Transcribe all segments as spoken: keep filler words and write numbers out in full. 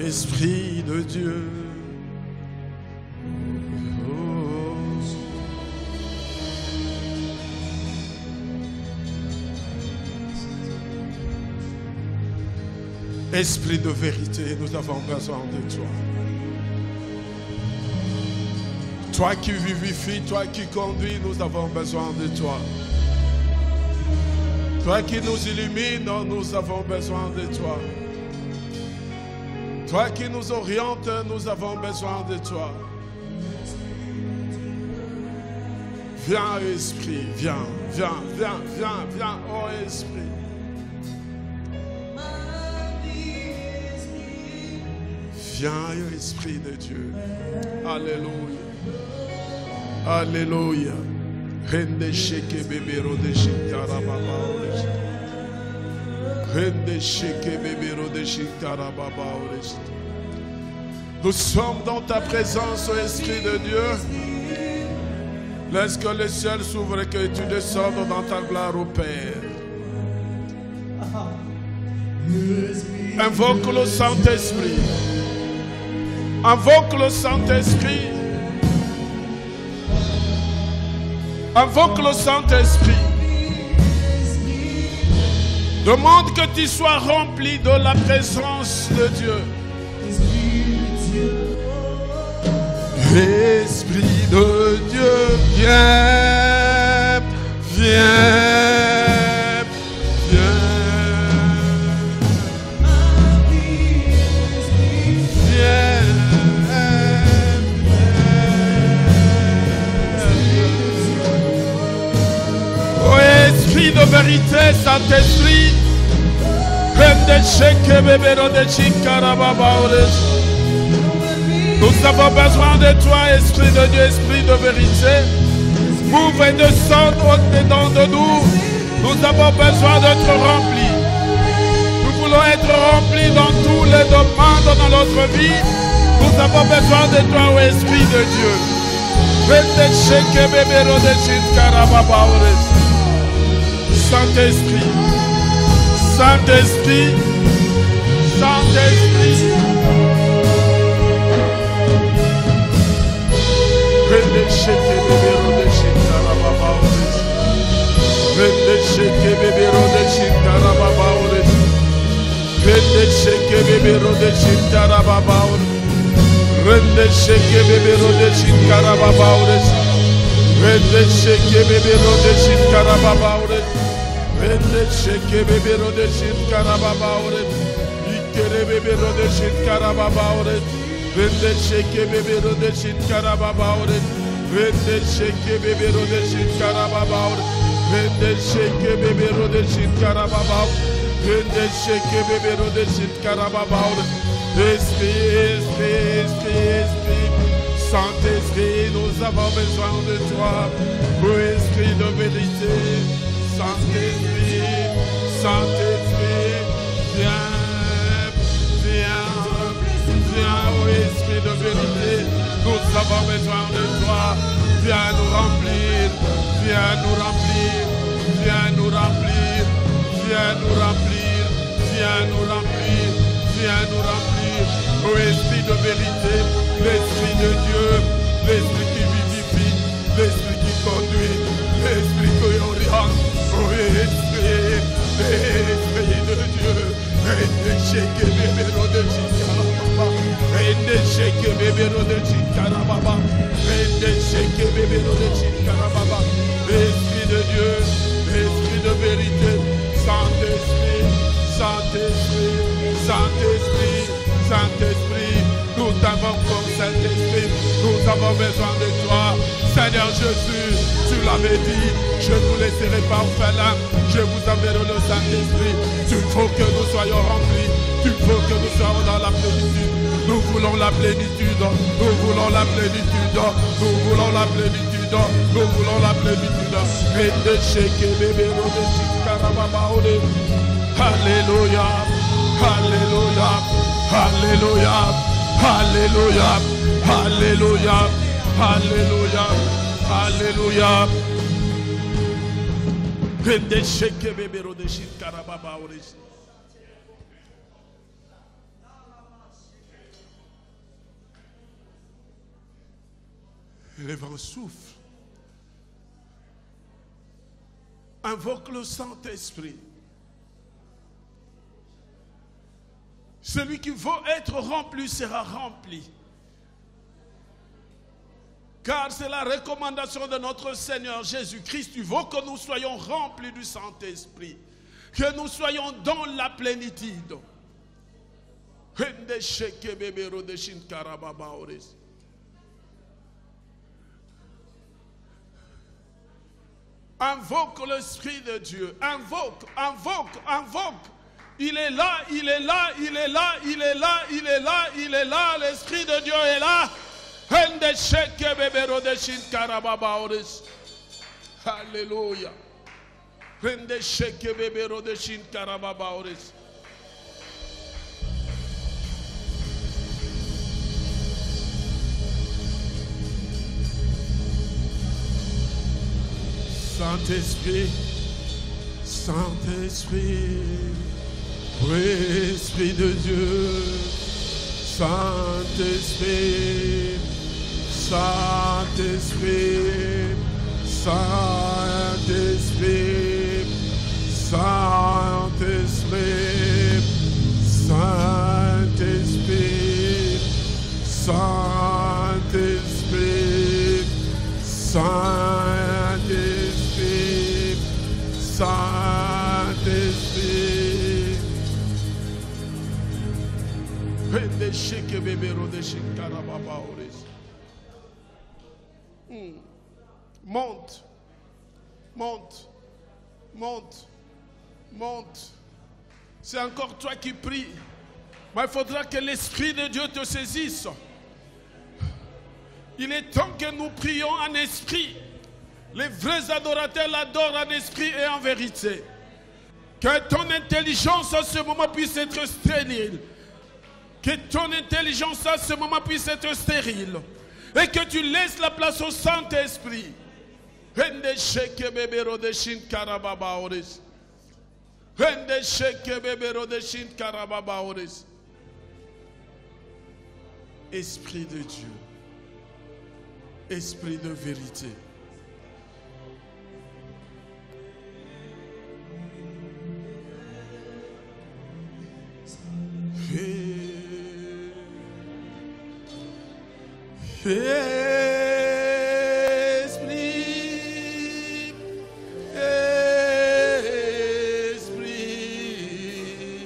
Esprit de Dieu. Esprit de vérité, nous avons besoin de toi. Toi qui vivifies, toi qui conduis, nous avons besoin de toi. Toi qui nous illumines, nous avons besoin de toi. Toi qui nous orientes, nous avons besoin de toi. Viens, Esprit, viens, viens, viens, viens, viens, oh Esprit. Viens, Esprit de Dieu. Alléluia. Alléluia. Rende sheke bebero de shikarababa. Rende sheke bebero de shikarababa. Nous sommes dans ta présence, ô Esprit de Dieu. Laisse que le ciel s'ouvre et que tu descendes dans ta gloire au Père. Invoque le Saint-Esprit. Invoque le Saint-Esprit. Invoque le Saint-Esprit. Demande que tu sois rempli de la présence de Dieu. Esprit de Dieu, viens, viens, viens. Esprit de vérité, Saint-Esprit, nous avons besoin de toi, Esprit de Dieu, Esprit de vérité. Vous et descendre au-dedans de nous. Nous avons besoin d'être remplis. Nous voulons être remplis dans tous les domaines dans notre vie. Nous avons besoin de toi, ô Esprit de Dieu. Saint-Esprit, Saint-Esprit, Saint-Esprit. Rende sheke bebero de shikara baba ores. Rende sheke bebero de shikara baba ores. Rende sheke bebero de shikara baba ores. Rende sheke bebero de shikara baba ores. Rende sheke bebero de shikara baba ores. Rende sheke bebero de shikara baba ores. Ikere bebero de shikara baba ores. Rende sheke bebero de shikara baba ores. Rende sheke bebero de shikara baba ores. Rende sheke bebero de shikara baba ores. Rende sheke bebero de shikara baba ores. Esprit, esprit, esprit, esprit. Saint-Esprit, nous avons besoin de toi. Ô Esprit de vérité. Saint-Esprit, Saint-Esprit, viens, viens, viens, ô Esprit de vérité, nous avons besoin de toi, viens nous remplir, viens nous remplir, viens nous remplir, viens nous remplir, viens nous remplir, viens nous remplir, ô Esprit de vérité, l'Esprit de Dieu, l'Esprit qui vivifie, l'Esprit qui conduit, l'Esprit qui oriente. Oh Esprit, Esprit de Dieu, Rende sheke bebero de shikara baba, Rende sheke bebero de shikara baba, Rende sheke bebero de shikara baba. Esprit de Dieu, Esprit de vérité, Saint-Esprit, Saint-Esprit, Saint-Esprit, Saint-Esprit, nous t'invoquons Saint-Esprit, nous avons besoin de toi. Seigneur Jésus, tu l'avais dit, je ne vous laisserai pas orphelins, je vous enverrai le Saint-Esprit. Il faut que nous soyons remplis, il faut que nous soyons dans la plénitude. Nous voulons la plénitude, nous voulons la plénitude, nous voulons la plénitude, nous voulons la plénitude. Alléluia, Alléluia, Alléluia, Alléluia, Alléluia, Alléluia, Alléluia. Rende sheke bebero de shikara baba ores. Le vent souffle. Invoque le Saint-Esprit. Celui qui veut être rempli sera rempli. Car c'est la recommandation de notre Seigneur Jésus-Christ. Il veut que nous soyons remplis du Saint-Esprit. Que nous soyons dans la plénitude. Invoque l'Esprit de Dieu. Invoque, invoque, invoque. Il est là, il est là, il est là, il est là, il est là, il est là. L'Esprit de Dieu est là. Alléluia. Saint-Esprit, Saint-Esprit, Esprit de Dieu, Saint-Esprit, Saint-Esprit, Saint-Esprit, Saint-Esprit, Saint-Esprit, Saint-Esprit, Saint-Esprit, Saint-Esprit. Hmm. Monte, monte, monte, monte. C'est encore toi qui pries. Mais il faudra que l'Esprit de Dieu te saisisse. Il est temps que nous prions en esprit. Les vrais adorateurs l'adorent en esprit et en vérité. Que ton intelligence à ce moment puisse être stérile. Que ton intelligence à ce moment puisse être stérile. Et que tu laisses la place au Saint-Esprit. Esprit de Dieu. Esprit de vérité. Esprit, Esprit,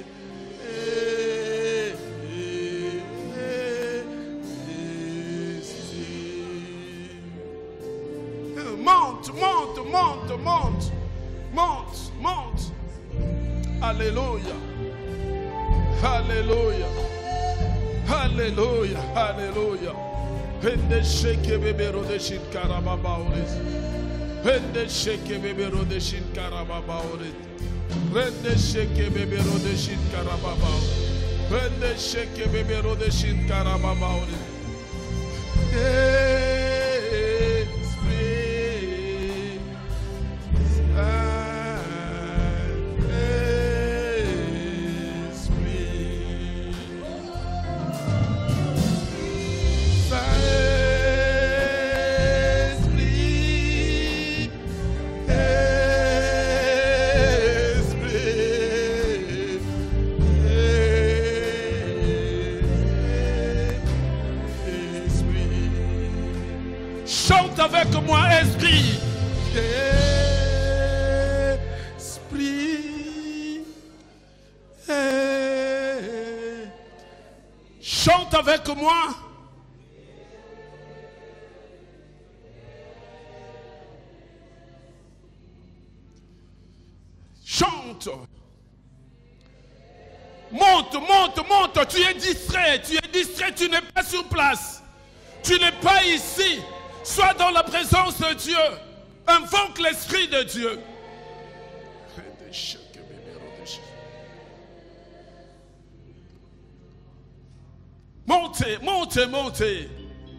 monte, monte, monte, monte, monte, monte. Alléluia. Alléluia. Alléluia. Alléluia. Hende sheke bebero de shin karababa ores. Hende sheke bebero de shin karababa ores. Hende sheke bebero de shin karababa. Hende sheke bebero de shin karababa ores. Avec moi, esprit. Esprit. Chante avec moi. Chante. Monte, monte, monte. Tu es distrait. Tu es distrait. Tu n'es pas sur place. Tu n'es pas ici. Sois dans la présence de Dieu. Invoque l'Esprit de Dieu. Montez, montez, montez.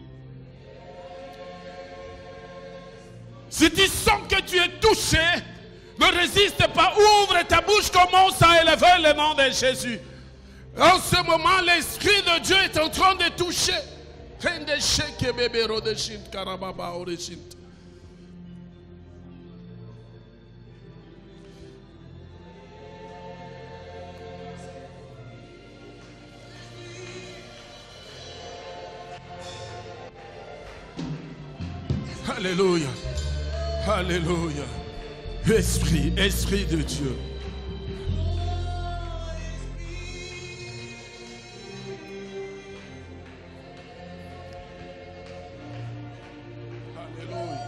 Si tu sens que tu es touché, ne résiste pas. Ouvre ta bouche, commence à élever le nom de Jésus. En ce moment, l'Esprit de Dieu est en train de toucher. Rende sheke bebe rodeshint karababa oreshint. Alléluia. Alléluia. Esprit, Esprit de Dieu. Alléluia.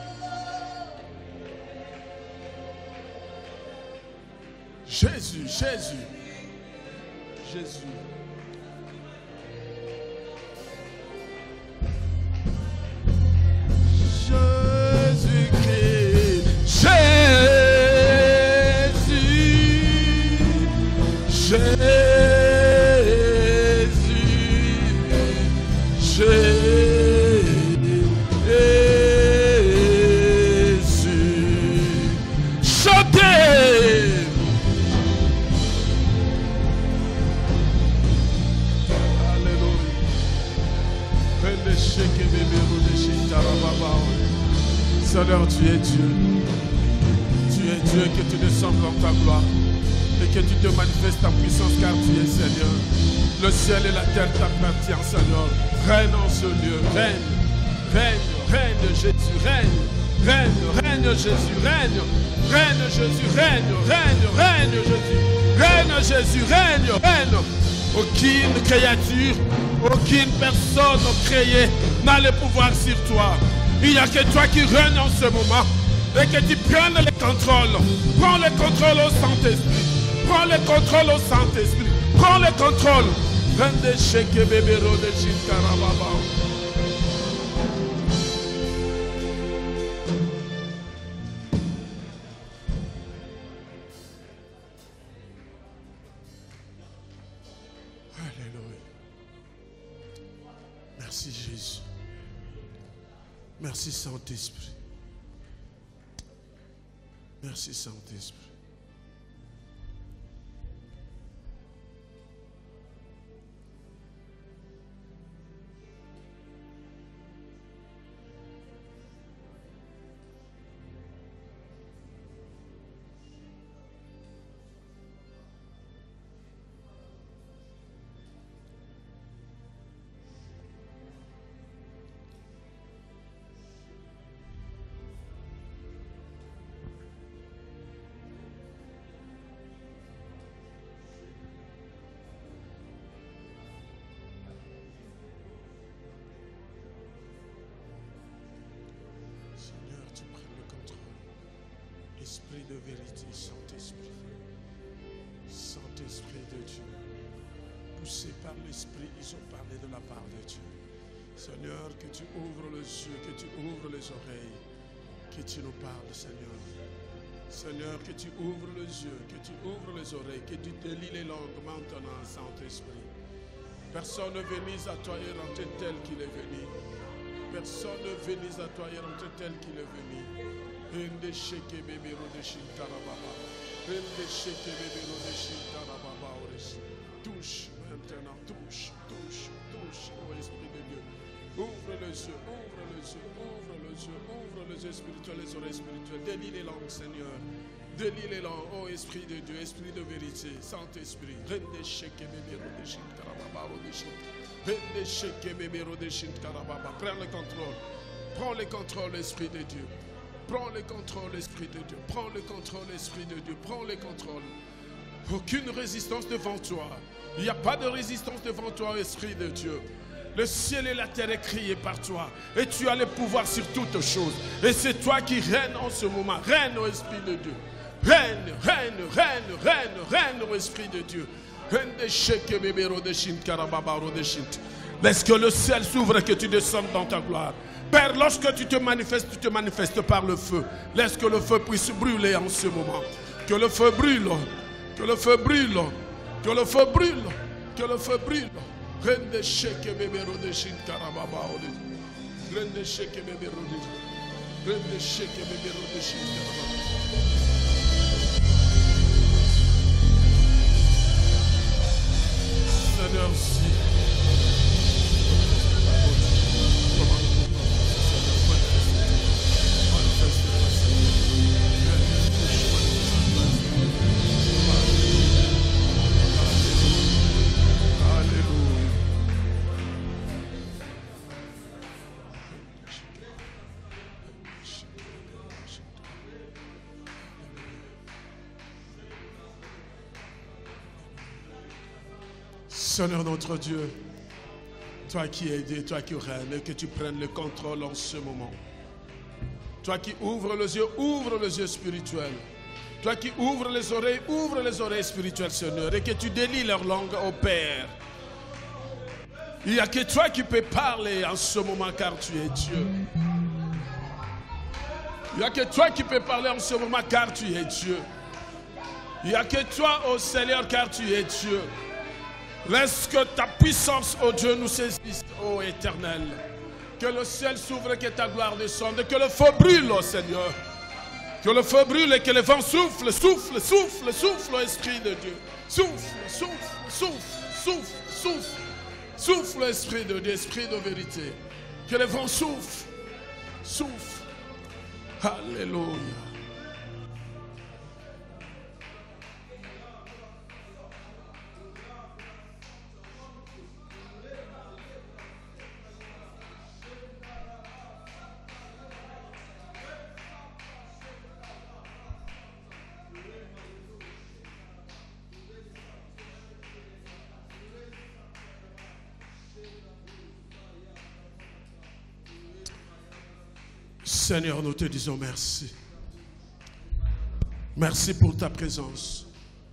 Jésus, Jésus. Jésus. Jésus-Christ, Jésus, Jésus, Jésus, chantez. Seigneur, tu es Dieu. Tu es Dieu, que tu descends dans ta gloire et que tu te manifestes en puissance car tu es Seigneur. Le ciel et la terre t'appartiennent, Seigneur. Règne en ce lieu, règne, règne, règne Jésus, règne, règne, règne Jésus, règne, règne Jésus, règne, règne, règne Jésus, règne Jésus, règne, règne. Aucune créature, aucune personne créée n'a le pouvoir sur toi. Il n'y a que toi qui règne en ce moment et que tu prennes le contrôle. Prends le contrôle au Saint-Esprit. Prends le contrôle au Saint-Esprit. Prends le contrôle. Alléluia. Merci Jésus. Merci Saint-Esprit. Merci Saint-Esprit. Esprit de vérité, Saint-Esprit, Saint-Esprit de Dieu, poussés par l'Esprit, ils ont parlé de la part de Dieu. Seigneur, que tu ouvres les yeux, que tu ouvres les oreilles, que tu nous parles, Seigneur. Seigneur, que tu ouvres les yeux, que tu ouvres les oreilles, que tu délies les langues maintenant, Saint-Esprit. Personne ne venise à toi et rentre tel qu'il est venu. Personne ne venise à toi et rentre tel qu'il est venu. Rende sheke bebe rode shintara baba. Rende sheke bebe rode shintara baba. Touche maintenant, touche, touche, touche, ô Esprit de Dieu. Ouvre les yeux, ouvre les yeux, ouvre les yeux, ouvre les yeux spirituels, les oreilles spirituelles. Délie les langues, Seigneur. Délie les langues, ô Esprit de Dieu, Esprit de vérité, Saint-Esprit. Rende sheke bebe rode shintara baba rode shintara. Rende sheke bebe rode shintara baba. Prends le contrôle. Prends le contrôle, Esprit de Dieu. Prends le contrôle, Esprit de Dieu. Prends le contrôle, Esprit de Dieu. Prends le contrôle. Aucune résistance devant toi. Il n'y a pas de résistance devant toi, Esprit de Dieu. Le ciel et la terre est crié par toi. Et tu as le pouvoir sur toutes choses. Et c'est toi qui règnes en ce moment. Règne, ô Esprit de Dieu. Règne, règne, règne, règne, règne, ô Esprit de Dieu. Laisse que le ciel s'ouvre et que tu descendes dans ta gloire. Père, lorsque tu te manifestes, tu te manifestes par le feu. Laisse que le feu puisse brûler en ce moment. Que le feu brûle. Que le feu brûle. Que le feu brûle. Que le feu brûle. Rende sheke bebe rode shin karababa ode. Rende sheke bebe rode. Rende sheke bebe rode shin karababa. Seigneur, si. Seigneur notre Dieu, toi qui es Dieu, toi qui règnes, que tu prennes le contrôle en ce moment. Toi qui ouvres les yeux, ouvre les yeux spirituels. Toi qui ouvres les oreilles, ouvre les oreilles spirituelles, Seigneur, et que tu délies leur langue au Père. Il n'y a que toi qui peux parler en ce moment, car tu es Dieu. Il n'y a que toi qui peux parler en ce moment, car tu es Dieu. Il n'y a que toi, ô Seigneur, car tu es Dieu. Laisse que ta puissance, ô Dieu, nous saisisse, ô Éternel. Que le ciel s'ouvre, que ta gloire descende, que le feu brûle, ô Seigneur. Que le feu brûle et que le vent souffle, souffle, souffle, souffle, ô Esprit de Dieu. Souffle, souffle, souffle, souffle, souffle. Souffle, Esprit de Dieu, Esprit de vérité. Que le vent souffle, souffle. Alléluia. Seigneur, nous te disons merci. Merci pour ta présence.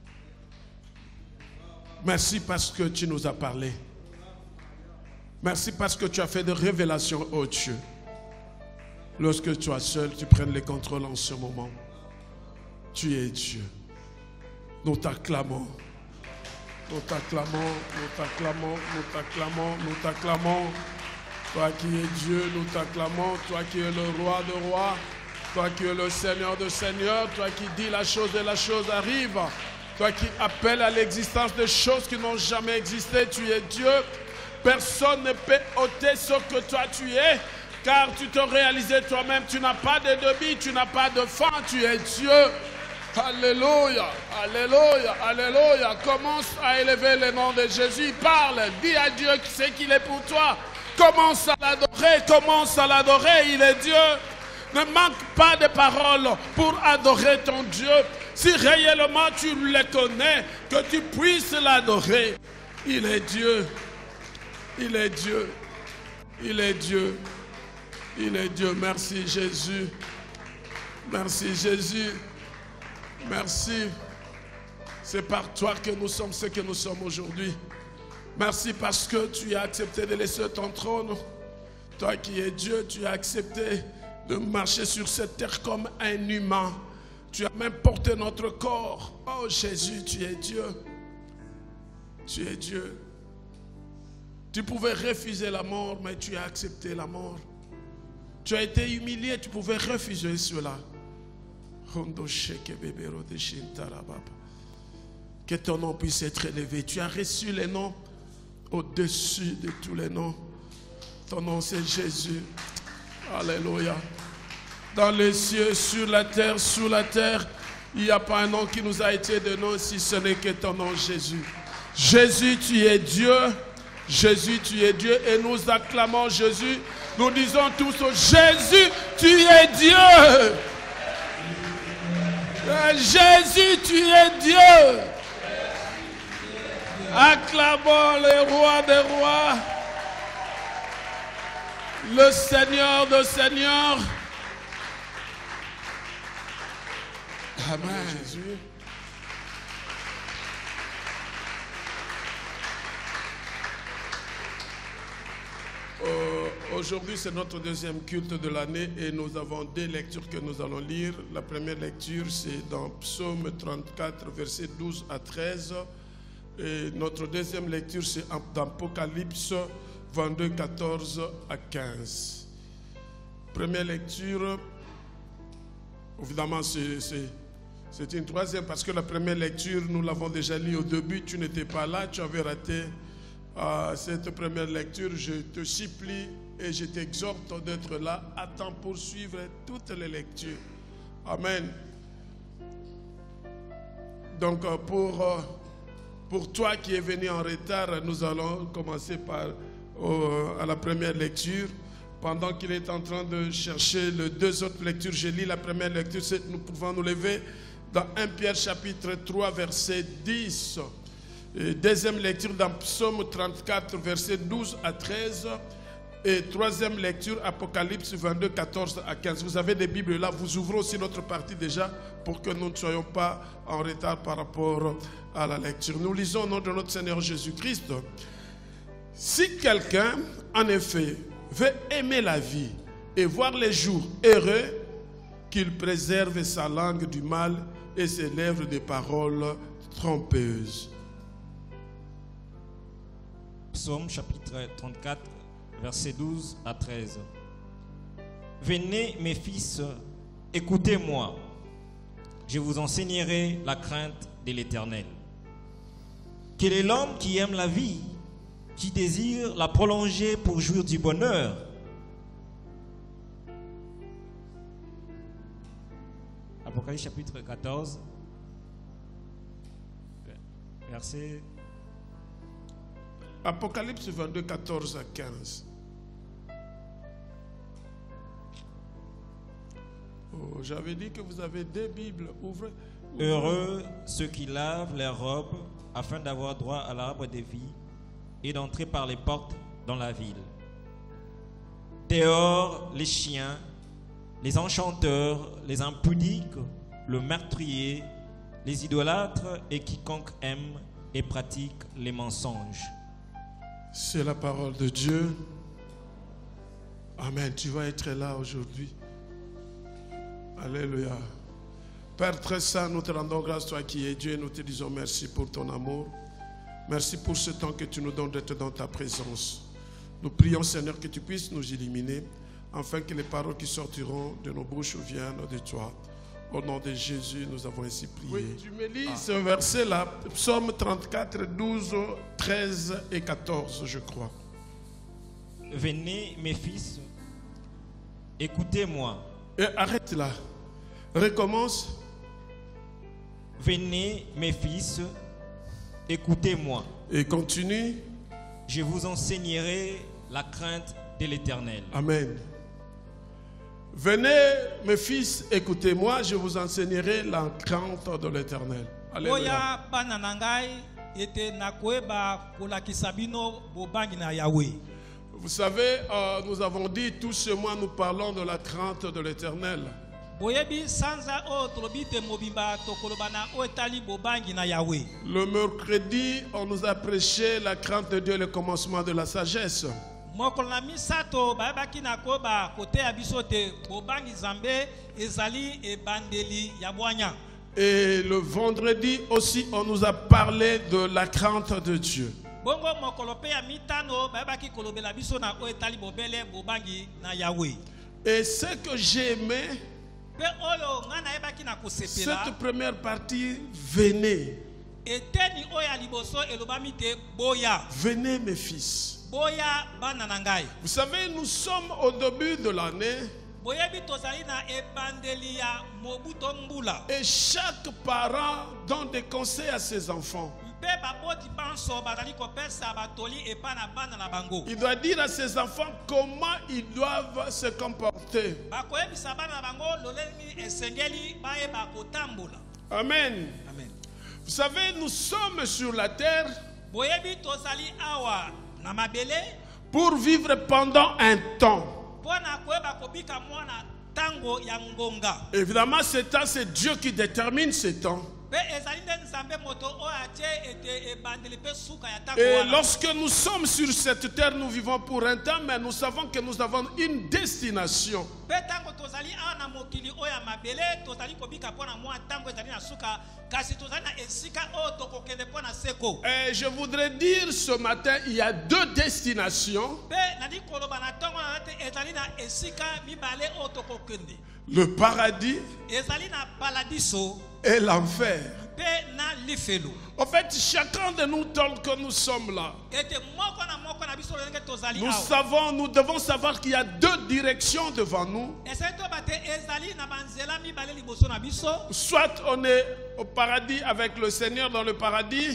Merci parce que tu nous as parlé. Merci parce que tu as fait des révélations, ô Dieu. Lorsque tu es seul, tu prennes le contrôle en ce moment. Tu es Dieu. Nous t'acclamons. Nous t'acclamons, nous t'acclamons, nous t'acclamons, nous t'acclamons. Toi qui es Dieu, nous t'acclamons. Toi qui es le roi de rois. Toi qui es le Seigneur de seigneurs. Toi qui dis la chose et la chose arrive. Toi qui appelles à l'existence des choses qui n'ont jamais existé. Tu es Dieu. Personne ne peut ôter ce que toi tu es. Car tu te réalisais toi-même. Tu n'as pas de débit, tu n'as pas de fin. Tu es Dieu. Alléluia, alléluia, alléluia. Commence à élever le nom de Jésus. Parle, dis à Dieu ce qu'il est pour toi. Commence à l'adorer, commence à l'adorer, il est Dieu. Ne manque pas de paroles pour adorer ton Dieu. Si réellement tu le connais, que tu puisses l'adorer. Il est Dieu, il est Dieu, il est Dieu, il est Dieu. Merci Jésus, merci Jésus, merci. C'est par toi que nous sommes ce que nous sommes aujourd'hui. Merci parce que tu as accepté de laisser ton trône. Toi qui es Dieu, tu as accepté de marcher sur cette terre comme un humain. Tu as même porté notre corps. Oh Jésus, tu es Dieu. Tu es Dieu. Tu pouvais refuser la mort, mais tu as accepté la mort. Tu as été humilié, tu pouvais refuser cela. Que ton nom puisse être élevé. Tu as reçu les noms au-dessus de tous les noms. Ton nom c'est Jésus. Alléluia. Dans les cieux, sur la terre, sous la terre, il n'y a pas un nom qui nous a été donné si ce n'est que ton nom Jésus. Jésus, tu es Dieu. Jésus, tu es Dieu. Et nous acclamons Jésus. Nous disons tous, Jésus, tu es Dieu. Jésus, tu es Dieu. Acclamons le roi des rois, le Seigneur des seigneurs. Amen. Jésus. Euh, Aujourd'hui, c'est notre deuxième culte de l'année et nous avons deux lectures que nous allons lire. La première lecture, c'est dans Psaume trente-quatre, versets douze à treize. Et notre deuxième lecture, c'est dans Apocalypse vingt-deux, quatorze à quinze. Première lecture, évidemment, c'est une troisième parce que la première lecture, nous l'avons déjà lue au début. Tu n'étais pas là, tu avais raté euh, cette première lecture. Je te supplie et je t'exhorte d'être là. Attends pour suivre toutes les lectures. Amen. Donc, pour... Euh, Pour toi qui es venu en retard, nous allons commencer par euh, à la première lecture. Pendant qu'il est en train de chercher les deux autres lectures, je lis la première lecture. Nous pouvons nous lever dans premier Pierre chapitre trois, verset dix. Et deuxième lecture dans Psaume trente-quatre, versets douze à treize. Et troisième lecture, Apocalypse vingt-deux, quatorze à quinze. Vous avez des Bibles là, vous ouvrez aussi notre partie déjà pour que nous ne soyons pas en retard par rapport à la lecture. Nous lisons au nom de notre Seigneur Jésus-Christ. Si quelqu'un, en effet, veut aimer la vie et voir les jours heureux, qu'il préserve sa langue du mal et ses lèvres des paroles trompeuses. Psaume chapitre trente-quatre, versets douze à treize. Venez, mes fils, écoutez-moi. Je vous enseignerai la crainte de l'Éternel. Quel est l'homme qui aime la vie, qui désire la prolonger pour jouir du bonheur? Apocalypse chapitre quatorze, verset... Apocalypse vingt-deux, quatorze à quinze. Oh, j'avais dit que vous avez deux Bibles. Ouvrez. Ouvrez. Heureux ceux qui lavent leurs robes afin d'avoir droit à l'arbre de vie et d'entrer par les portes dans la ville. Dehors les chiens, les enchanteurs, les impudiques, le meurtrier, les idolâtres et quiconque aime et pratique les mensonges. C'est la parole de Dieu. Amen. Tu vas être là aujourd'hui. Alléluia. Père très saint, nous te rendons grâce, toi qui es Dieu, et nous te disons merci pour ton amour. Merci pour ce temps que tu nous donnes d'être dans ta présence. Nous prions, Seigneur, que tu puisses nous illuminer, afin que les paroles qui sortiront de nos bouches viennent de toi. Au nom de Jésus, nous avons ainsi prié. Oui, tu me lis ah. ce verset-là, Psaume trente-quatre, douze, treize et quatorze, je crois. Venez, mes fils, écoutez-moi. Et arrête là. Recommence. Venez, mes fils, écoutez-moi. Et continue. Je vous enseignerai la crainte de l'Éternel. Amen. Venez, mes fils, écoutez-moi, je vous enseignerai la crainte de l'Éternel. Alléluia. Vous savez, euh, nous avons dit tout ce mois, nous parlons de la crainte de l'Éternel. Le mercredi, on nous a prêché la crainte de Dieu, le commencement de la sagesse. Et le vendredi aussi, on nous a parlé de la crainte de Dieu. Et ce que j'ai aimé, cette première partie, venez. Venez, mes fils. Vous savez, nous sommes au début de l'année. Et chaque parent donne des conseils à ses enfants. Il doit dire à ses enfants comment ils doivent se comporter. Amen. Amen. Vous savez, nous sommes sur la terre pour vivre pendant un temps. Évidemment, ce temps, c'est Dieu qui détermine ce temps. Et lorsque nous sommes sur cette terre, nous vivons pour un temps, mais nous savons que nous avons une destination. Et je voudrais dire ce matin, il y a deux destinations. Le paradis et l'enfer. En fait, chacun de nous, tant que nous sommes là, nous savons, nous devons savoir qu'il y a deux directions devant nous. Soit on est au paradis avec le Seigneur dans le paradis,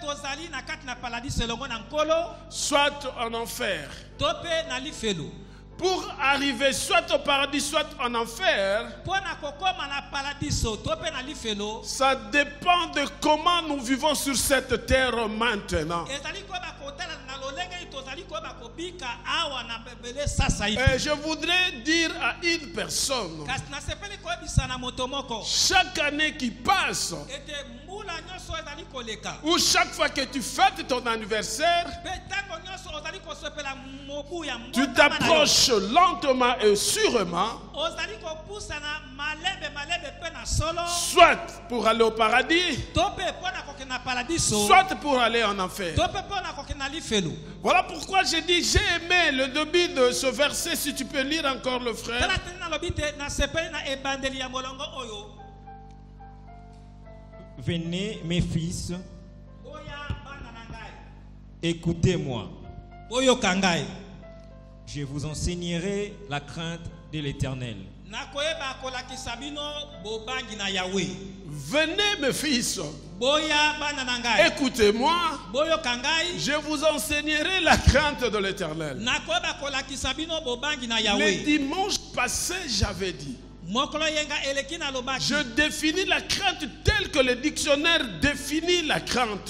soit en enfer. pour arriver soit au paradis, soit en enfer, ça dépend de comment nous vivons sur cette terre maintenant. Et je voudrais dire à une personne, chaque année qui passe, ou chaque fois que tu fêtes ton anniversaire, tu t'approches lentement et sûrement, soit pour aller au paradis, soit pour aller en enfer. Voilà pourquoi j'ai dit, j'ai aimé le début de ce verset, si tu peux lire encore le frère. Venez mes fils, écoutez-moi. Je vous enseignerai la crainte de l'Éternel. Venez mes fils, écoutez-moi, je vous enseignerai la crainte de l'Éternel. Le dimanche passé, j'avais dit, je définis la crainte telle que le dictionnaire définit la crainte.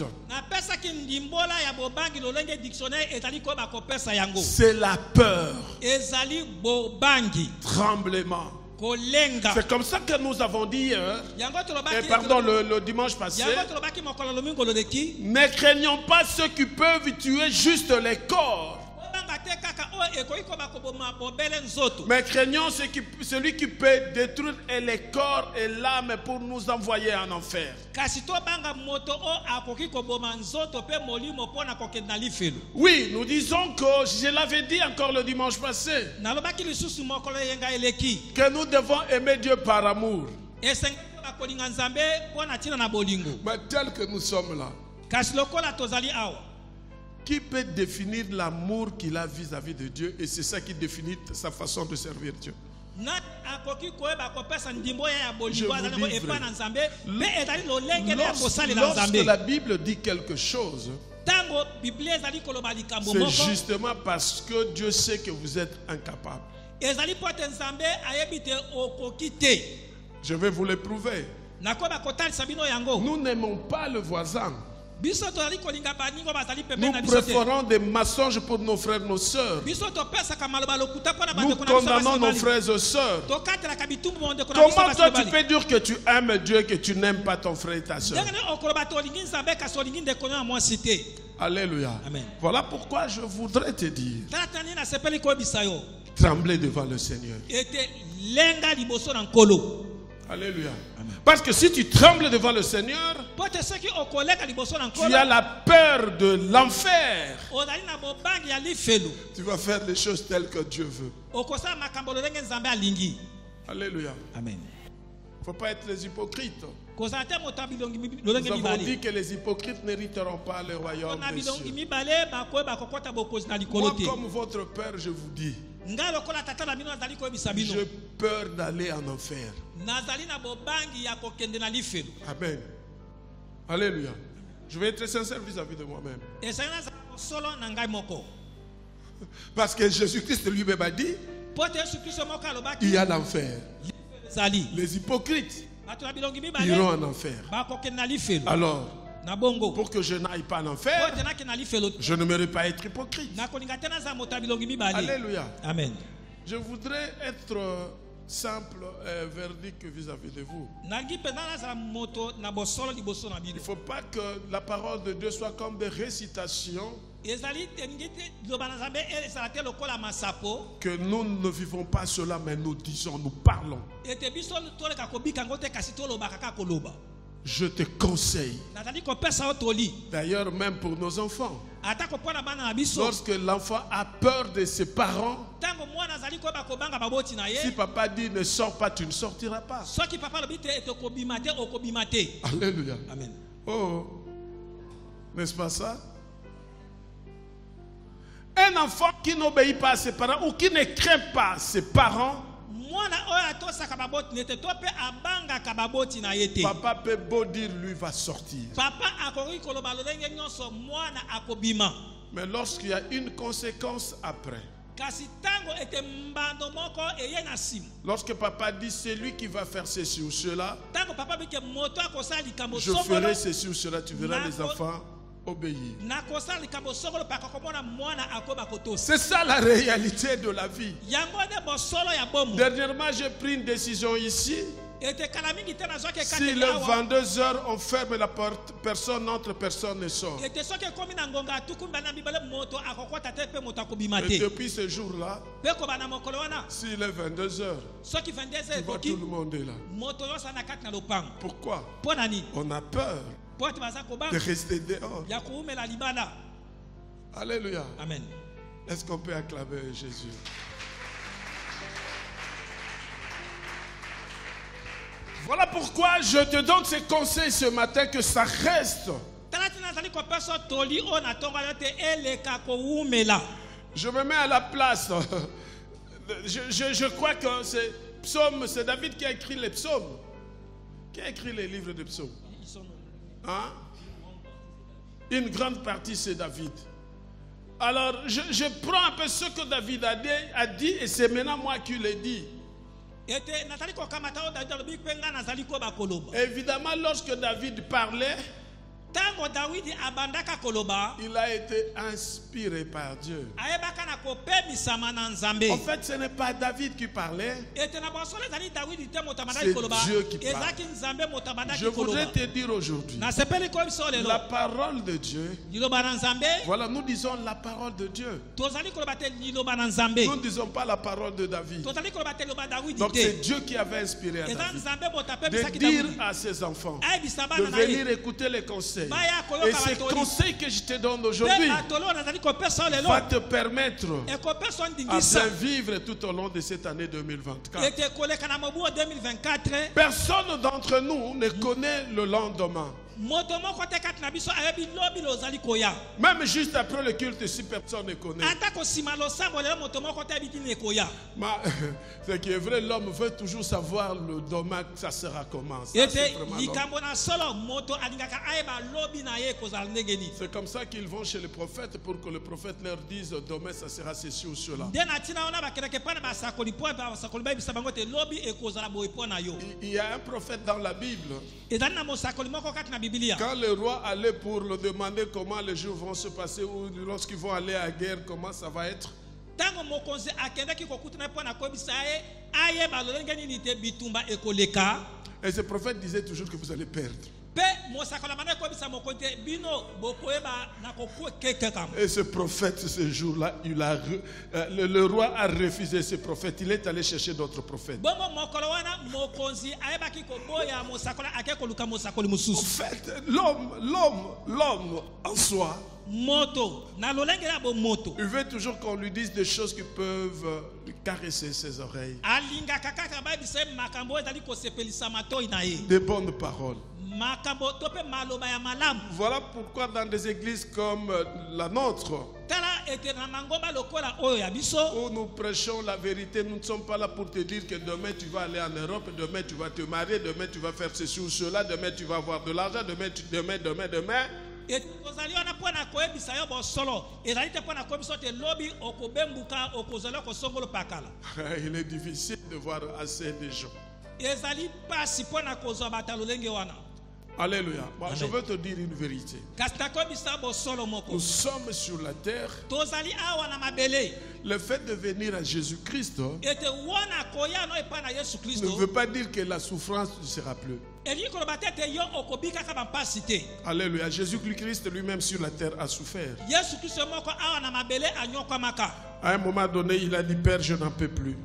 C'est la peur, tremblement. C'est comme ça que nous avons dit hier, et pardon, le, le dimanche passé, ne craignons pas ceux qui peuvent tuer juste les corps, mais craignons celui qui peut détruire les corps et l'âme pour nous envoyer en enfer. Oui, nous disons que, je l'avais dit encore le dimanche passé, que nous devons aimer Dieu par amour. Mais tel que nous sommes là, qui peut définir l'amour qu'il a vis-à-vis de Dieu? Et c'est ça qui définit sa façon de servir Dieu. Je vous dis vrai. Lorsque, lorsque la Bible dit quelque chose, c'est justement parce que Dieu sait que vous êtes incapable. Je vais vous le prouver. Nous n'aimons pas le voisin. Nous préférons des mensonges pour nos frères et nos sœurs. Nous condamnons nos frères et sœurs. Comment toi tu peux dire que tu aimes Dieu et que tu n'aimes pas ton frère et ta sœur? Alléluia. Amen. Voilà pourquoi je voudrais te dire, tremblez devant le Seigneur. Alléluia. Amen. Parce que si tu trembles devant le Seigneur, tu as la peur de l'enfer. Tu vas faire les choses telles que Dieu veut. Alléluia. Amen. Il ne faut pas être les hypocrites. Nous avons dit que les hypocrites n'hériteront pas le royaume des cieux. Moi, comme votre Père, je vous dis, j'ai peur d'aller en enfer. Amen. Alléluia. Je vais être sincère vis-à-vis de moi-même. Parce que Jésus-Christ lui-même a dit, il y a l'enfer. Les hypocrites iront en enfer. Alors, pour que je n'aille pas en enfer, je ne m'aimerais pas être hypocrite. Alléluia. Amen. Je voudrais être simple et verdict vis-à-vis de vous. Il ne faut pas que la parole de Dieu soit comme des récitations, que nous ne vivons pas cela, mais nous disons, nous parlons. Je te conseille, d'ailleurs même pour nos enfants, lorsque l'enfant a peur de ses parents, si papa dit ne sors pas, tu ne sortiras pas. Alléluia. Amen. Oh, n'est-ce pas ça? Un enfant qui n'obéit pas à ses parents ou qui ne craint pas ses parents, papa peut beau dire lui va sortir. Mais lorsqu'il y a une conséquence après, Lorsque papa dit c'est lui qui va faire ceci ou cela, je ferai ceci ou cela, tu verras les enfants obéir. C'est ça la réalité de la vie. Dernièrement, j'ai pris une décision ici. Si le vingt-deux heures on ferme la porte, personne n'entre, personne ne sort. Et depuis ce jour-là, si le vingt-deux heures, tout le monde est là. Pourquoi? On a peur de rester dehors. Alléluia. Amen. Est-ce qu'on peut acclamer Jésus? Voilà pourquoi je te donne ces conseils ce matin, que ça reste. Je me mets à la place. Je, je, je crois que c'est psaume, c'est David qui a écrit les psaumes. Qui a écrit les livres de psaumes? Hein? Une grande partie, c'est David. Alors, je, je prends un peu ce que David a dit, a dit et c'est maintenant moi qui le dis. Évidemment, lorsque David parlait, il a été inspiré par Dieu. En fait, ce n'est pas David qui parlait, c'est Dieu qui parle. Je voudrais te dire aujourd'hui, la parole de Dieu, voilà, nous disons la parole de Dieu. Nous ne disons pas la parole de David. Donc c'est Dieu qui avait inspiré à David de dire à ses enfants de venir écouter les conseils. Et ces conseils que je te donne aujourd'hui va te permettre à bien vivre tout au long de cette année deux mille vingt-quatre. Personne d'entre nous ne connaît le lendemain. Même juste après le culte, si personne ne connaît. Ce qui est vrai, l'homme veut toujours savoir le demain, que ça sera comment. Ça, c'est comme ça qu'ils vont chez le prophète pour que le prophète leur dise demain ça sera ceci ou cela. Il y a un prophète dans la Bible. Quand le roi allait pour le demander comment les jours vont se passer ou lorsqu'ils vont aller à la guerre, comment ça va être, et ce prophète disait toujours que vous allez perdre. Et ce prophète, ce jour-là, il a, euh, le, le roi a refusé ce prophète. Il est allé chercher d'autres prophètes. En fait, l'homme, l'homme, l'homme en soi, il veut toujours qu'on lui dise des choses qui peuvent caresser ses oreilles. Des bonnes paroles. Voilà pourquoi dans des églises comme la nôtre, où nous prêchons la vérité, nous ne sommes pas là pour te dire que demain tu vas aller en Europe, demain tu vas te marier, demain tu vas faire ceci ou cela, demain tu vas avoir de l'argent, demain, tu, demain, demain, demain. Il est difficile de voir assez de gens. Alléluia. Bon, je veux te dire une vérité. Nous sommes sur la terre. Le fait de venir à Jésus-Christ ne veut pas dire que la souffrance ne sera plus. Alléluia. Jésus-Christ lui-même sur la terre a souffert. À un moment donné, il a dit, Père, je n'en peux plus.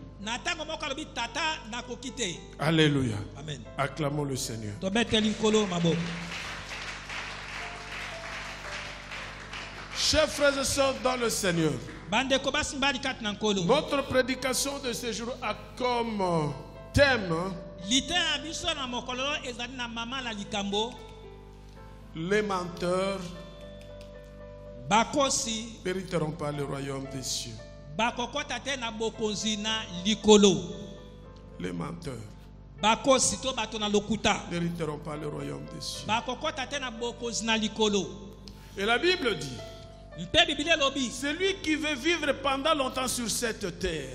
Alléluia. Amen. Acclamons le Seigneur. Chers frères et sœurs dans le Seigneur, notre prédication de ce jour a comme thème les menteurs n'hériteront pas le royaume des cieux. Les menteurs n'hériteront pas le royaume des cieux. Et la Bible dit Celui qui veut vivre pendant longtemps sur cette terre.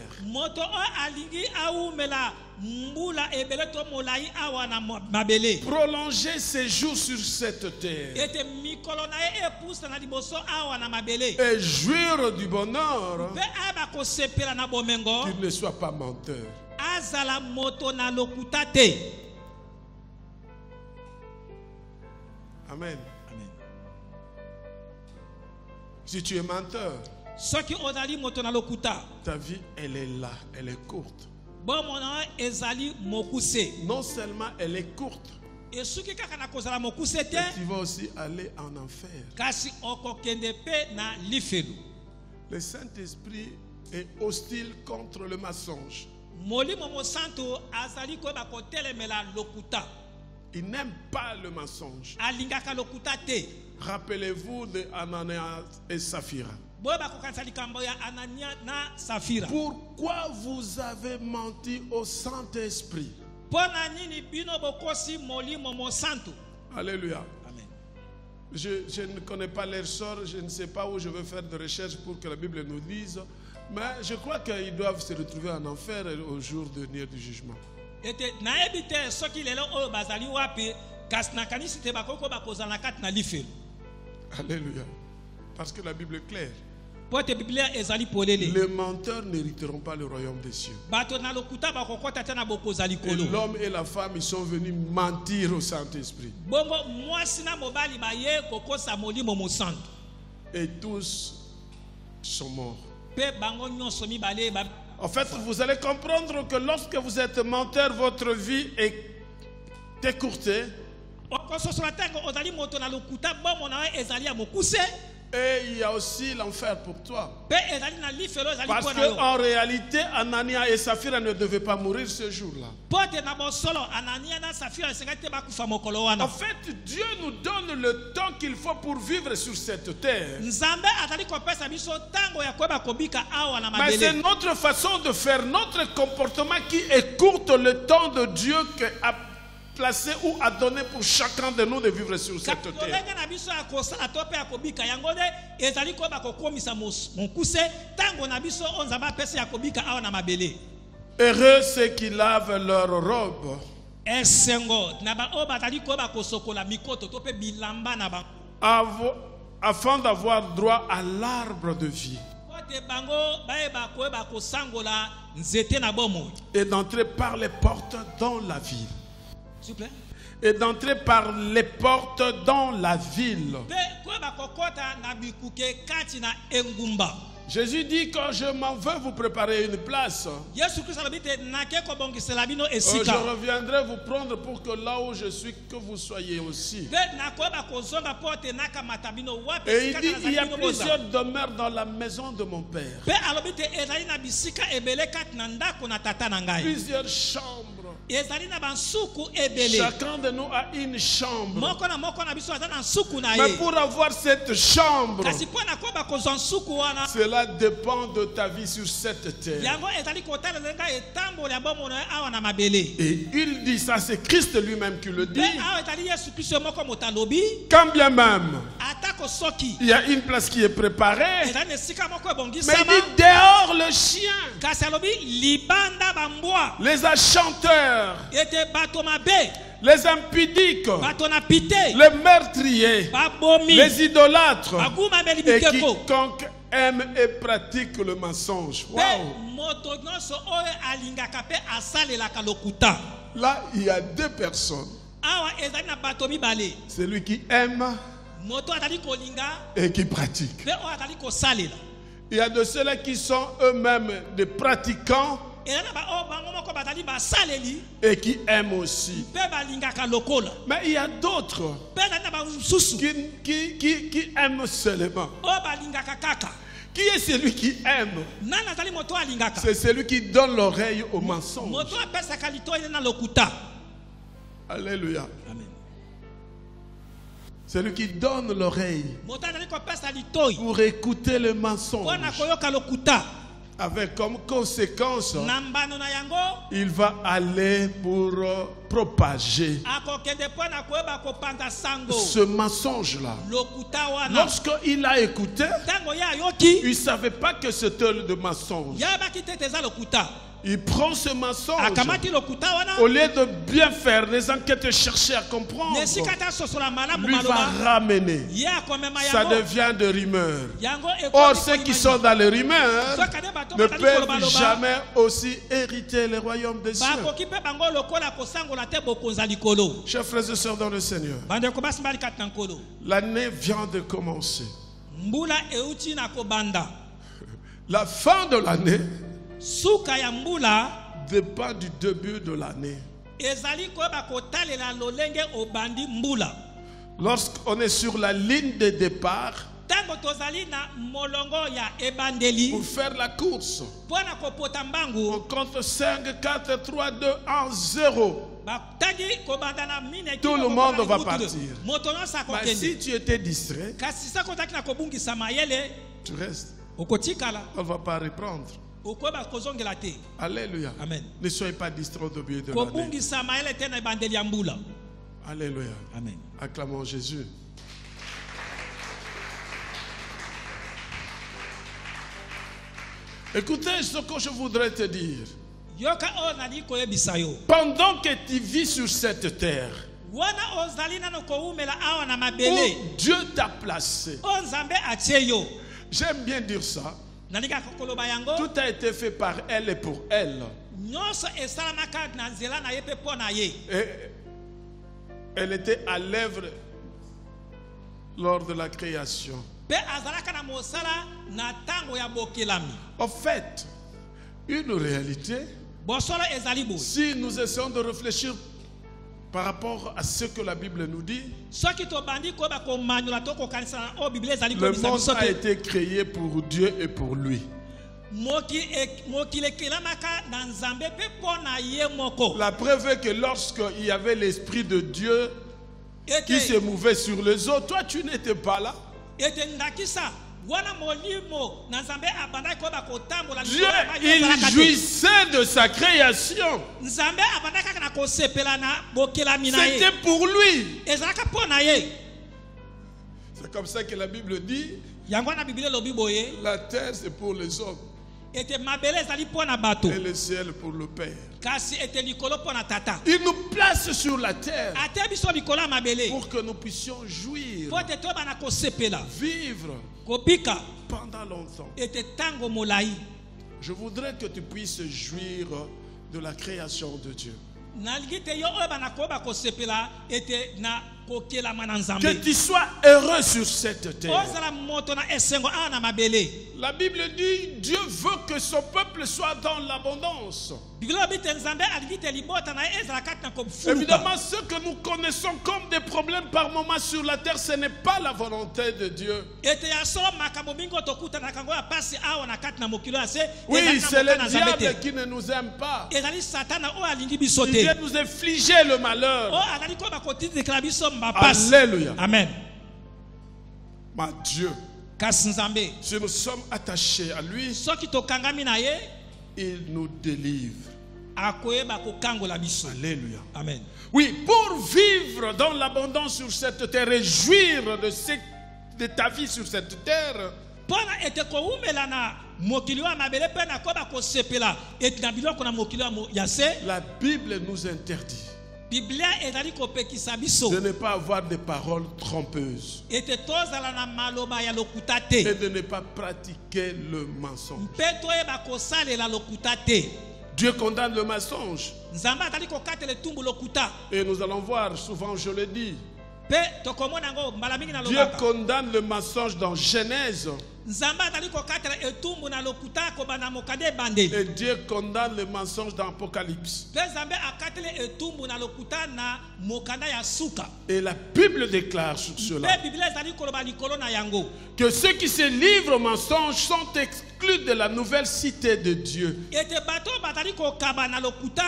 Prolonger ses jours sur cette terre. Et jouir du bonheur. Qu'il ne soit pas menteur. Amen. Amen. Si tu es menteur, ta vie, elle est là, elle est courte. Non seulement elle est courte, mais tu vas aussi aller en enfer. Le Saint-Esprit est hostile contre le mensonge. Il n'aime pas le mensonge. Rappelez-vous de Ananias et Saphira. Pourquoi vous avez menti au Saint-Esprit? Alléluia. Amen. Je, je ne connais pas leur sort, je ne sais pas où je vais faire de recherche pour que la Bible nous dise, mais je crois qu'ils doivent se retrouver en enfer au jour de venir du jugement. Alléluia. Parce que la Bible est claire. Les menteurs n'hériteront pas le royaume des cieux. Et l'homme et la femme, ils sont venus mentir au Saint-Esprit. Et tous sont morts. En fait, vous allez comprendre que lorsque vous êtes menteur, votre vie est écourtée. Et il y a aussi l'enfer pour toi. Parce qu'en réalité, Ananias et Saphira ne devaient pas mourir ce jour-là. En fait, Dieu nous donne le temps qu'il faut pour vivre sur cette terre. Mais c'est notre façon de faire, notre comportement qui écourte le temps de Dieu que a placé ou a donné pour chacun de nous de vivre sur cette terre. Heureux ceux qui lavent leurs robes, afin d'avoir droit à l'arbre de vie et d'entrer par les portes dans la ville. S'il vous plaît. Et d'entrer par les portes dans la ville. Jésus dit que je m'en veux vous préparer une place. Euh, je reviendrai vous prendre pour que là où je suis, que vous soyez aussi. Et il dit, il y a plusieurs demeures dans la maison de mon Père. Plusieurs chambres. Chacun de nous a une chambre. Mais pour avoir cette chambre, cela dépend de ta vie sur cette terre. Et il dit ça, c'est Christ lui-même qui le dit. Quand bien même il y a une place qui est préparée, mais il dit dehors le chien, les achanteurs, les impudiques, les meurtriers, les idolâtres, et quiconque aime et pratique le mensonge. Wow. Là, il y a deux personnes. Celui qui aime et qui pratique. Il y a de ceux-là qui sont eux-mêmes des pratiquants et qui aiment aussi. Mais il y a d'autres qui, qui, qui, qui aiment seulement. Qui est celui qui aime? C'est celui qui donne l'oreille au mensonge. Alléluia. Amen. Celui qui donne l'oreille pour écouter le mensonge. avec comme conséquence, na mbano na yango il va aller pour euh, propager akokende mpo na koyeba kopanda sango ce mensonge-là. lokuta wana. Lorsqu'il a écouté, Ntango ye ayoki il ne savait pas que c'était le mensonge. yayebaki te ete eza lokuta. Il prend ce mensonge. akamati lokuta wana Au lieu de bien faire les enquêtes, chercher à comprendre, na esika ata sosola malamu lui va maloba ramener. ye akomema Ça yango devient de rumeurs. yango Or, ekomi ceux qui koyima sont dans les rumeurs soki ade bato ne bazali koloba peuvent loba jamais aussi hériter le royaume des cieux. bakoki mpe bango lokola kosangola te bokonza likolo. Chers frères et sœurs dans le Seigneur, bandeko basi mbali kati na nkolo l'année vient de commencer. mbula euti na kobanda. La fin de l'année suka ya mbula dépend du début de l'année. ezali koyeba kotalela lolenge obandi mbula. Lorsqu'on est sur la ligne de départ ntango tozali na molongo ya ebandeli pour faire la course, mpo na kopota on mbangu compte cinq, quatre, trois, deux, un, zéro. batangi kobanda na mine Tout le monde va partir. moto nyonso Mais si akokende tu étais distrait, kasi sako ozalaki na kobungisa mayele tu restes. okotikala On ne va pas reprendre. okoyeba kozongela te. Alléluia. Amen. Ne soyez pas distrait au début de l'année. kobungisa mayele te na ebandeli ya mbula. Alléluia. Amen. Acclamons Jésus. Écoutez ce que je voudrais te dire. yoka oyo nali koyebisa yo Pendant que tu vis sur cette terre, wana ozali nano kowumela awa na où mabele Dieu t'a placé, oyo nzambe atie yo. j'aime bien dire ça, nalingaka koloba yango tout a été fait par elle et pour elle. nyonso esalamaka na nzela na ye mpe mpo na ye. Et elle était à l'œuvre lors de la création. mpe azalaka na mosala na ntango ya bokelami. En fait, une réalité, bosolo ezali boye si nous essayons de réfléchir par rapport à ce que la Bible nous dit, soki tobandi koyeba komanyola to kokanisa na oyo biblia ezali le koyebisa monde biso a te été créé pour Dieu et pour lui. moki- e- mokili ekelamaka na nzambe mpe mpo na ye moko. La preuve est que lorsqu'il y avait l'Esprit de Dieu qui se ete mouvait sur les eaux, toi tu n'étais pas là. ete ndakisa wana molimo na nzambe abandaki koyeba kotambola Dieu, likolo ya mayi il ezalaka te. jouissait de sa création. nzambe abandaki kaka na kosepela na bokelami na ye C'était pour lui. ezalaka mpo na ye. C'est comme ça que la Bible dit, yango wana biblia elobi boye la terre c'est pour les hommes ete mabele ezali mpo na bato et le ciel pour le Père. kasi ete likolo mpo na tata. Il nous place sur la terre ate biso likolo ya mabele pour que nous puissions jouir, mpo ete toyeba na kosepela vivre kobika pendant longtemps. ete ntango molai. Je voudrais que tu puisses jouir de la création de Dieu. nalingi te yo oyo bana koyeba kosepela ete na kokelama na Que nzambe tu sois heureux sur cette terre. ozala moto na esengo awa na mabele. La Bible dit, Dieu veut que son peuple soit dans l'abondance. biblia elobi te nzambe alingi te libota na ye ezala kati na kofuluka. Évidemment, ce que nous connaissons comme des problèmes par moment sur la terre, ce n'est pas la volonté de Dieu. ete ya solo makambo mingi oyo tokutanaka yango ya pasi awa na kati na mokili oyo ya se Oui, ezali na c'est mboka na le nzambe diable te. qui ne nous aime pas. ezali satana oyo alingi biso Il te vient nous infliger le malheur. oyo azali koyeba kotindikela biso mapasi. Alléluia. amen. Ma Dieu, kasi nzambe si nous sommes attachés à lui, soki tokangami na ye il nous délivre. akoyeba kokangola biso. Alléluia. amen. Oui, pour vivre dans l'abondance sur cette terre et jouir de, ce- de ta vie sur cette terre, mpo na ete kowumela na mokili oyo ya mabele mpe na koyeba kosepela ete na biloko na mokili oyo ya mo- ya se la Bible nous interdit biblia ezali kopekisa biso de ne pas avoir des paroles trompeuses ete tozala na maloba ya lokuta te et de ne pas pratiquer le mensonge. mpe toyeba kosalela lokuta te. Dieu condamne le mensonge. nzambe azali kokatela etumbu lokuta Et nous allons voir, souvent je le dis, mpe tokomona yango mbala mingi na Dieu lobaka. condamne le mensonge dans Genèse nzambe azali kokatela etumbu na lokuta kobanda mokanda ebandeli et Dieu condamne le mensonge dans Apocalypse. mpe nzambe akateli etumbu na lokuta na mokanda ya suka. Et la Bible déclare sur cela mpe biblia ezali koloba likolo na yango que ceux qui se livrent au mensonge sont exclus de la nouvelle cité de Dieu. ete bato bazali kokaba na lokuta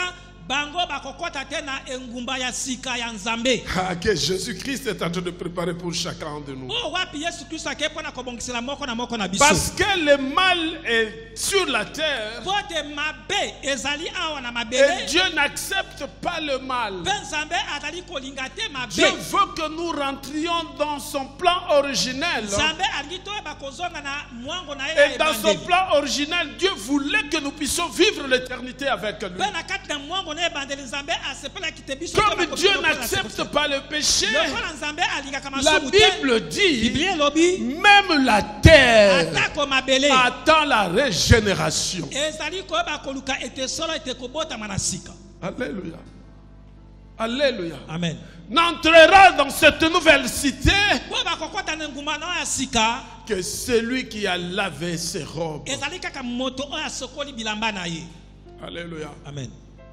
bango bakokota te na engumba ya sika ya nzambe. Ah, que Jésus-Christ est en train de préparer pour chacun de nous. Oh wapi Yesu Kristo akepo na kobongisela moko na moko na biso. Parce que le mal est sur la terre. Vote mabe ezali awa na Et mabele. Dieu n'accepte pas le mal. Pe nzambe azali kolinga te mabe. Dieu veut que nous rentrions dans son plan originel. Nzambe alingi toyeba kozonga na mwango na ye Et ya dans son ebandeli. plan originel, Dieu voulait que nous puissions vivre l'éternité avec lui. Pe na kati na mwango na ebandeli nzambe asepela kite biso. Comme Dieu n'accepte pas le péché, Lokola nzambe alingaka la masumu te. Bible dit, Biblia elobi même la terre atako mabele attend la régénération. ezali koyeba koluka ete solo ete kobotama na sika. Alléluia. Alléluia. Amen. N'entrera dans cette nouvelle cité Po bakokota na ngumba na ya sika que celui qui a lavé ses robes. ezali kaka moto oyo asokoli bilamba na ye. Alléluia. Amen.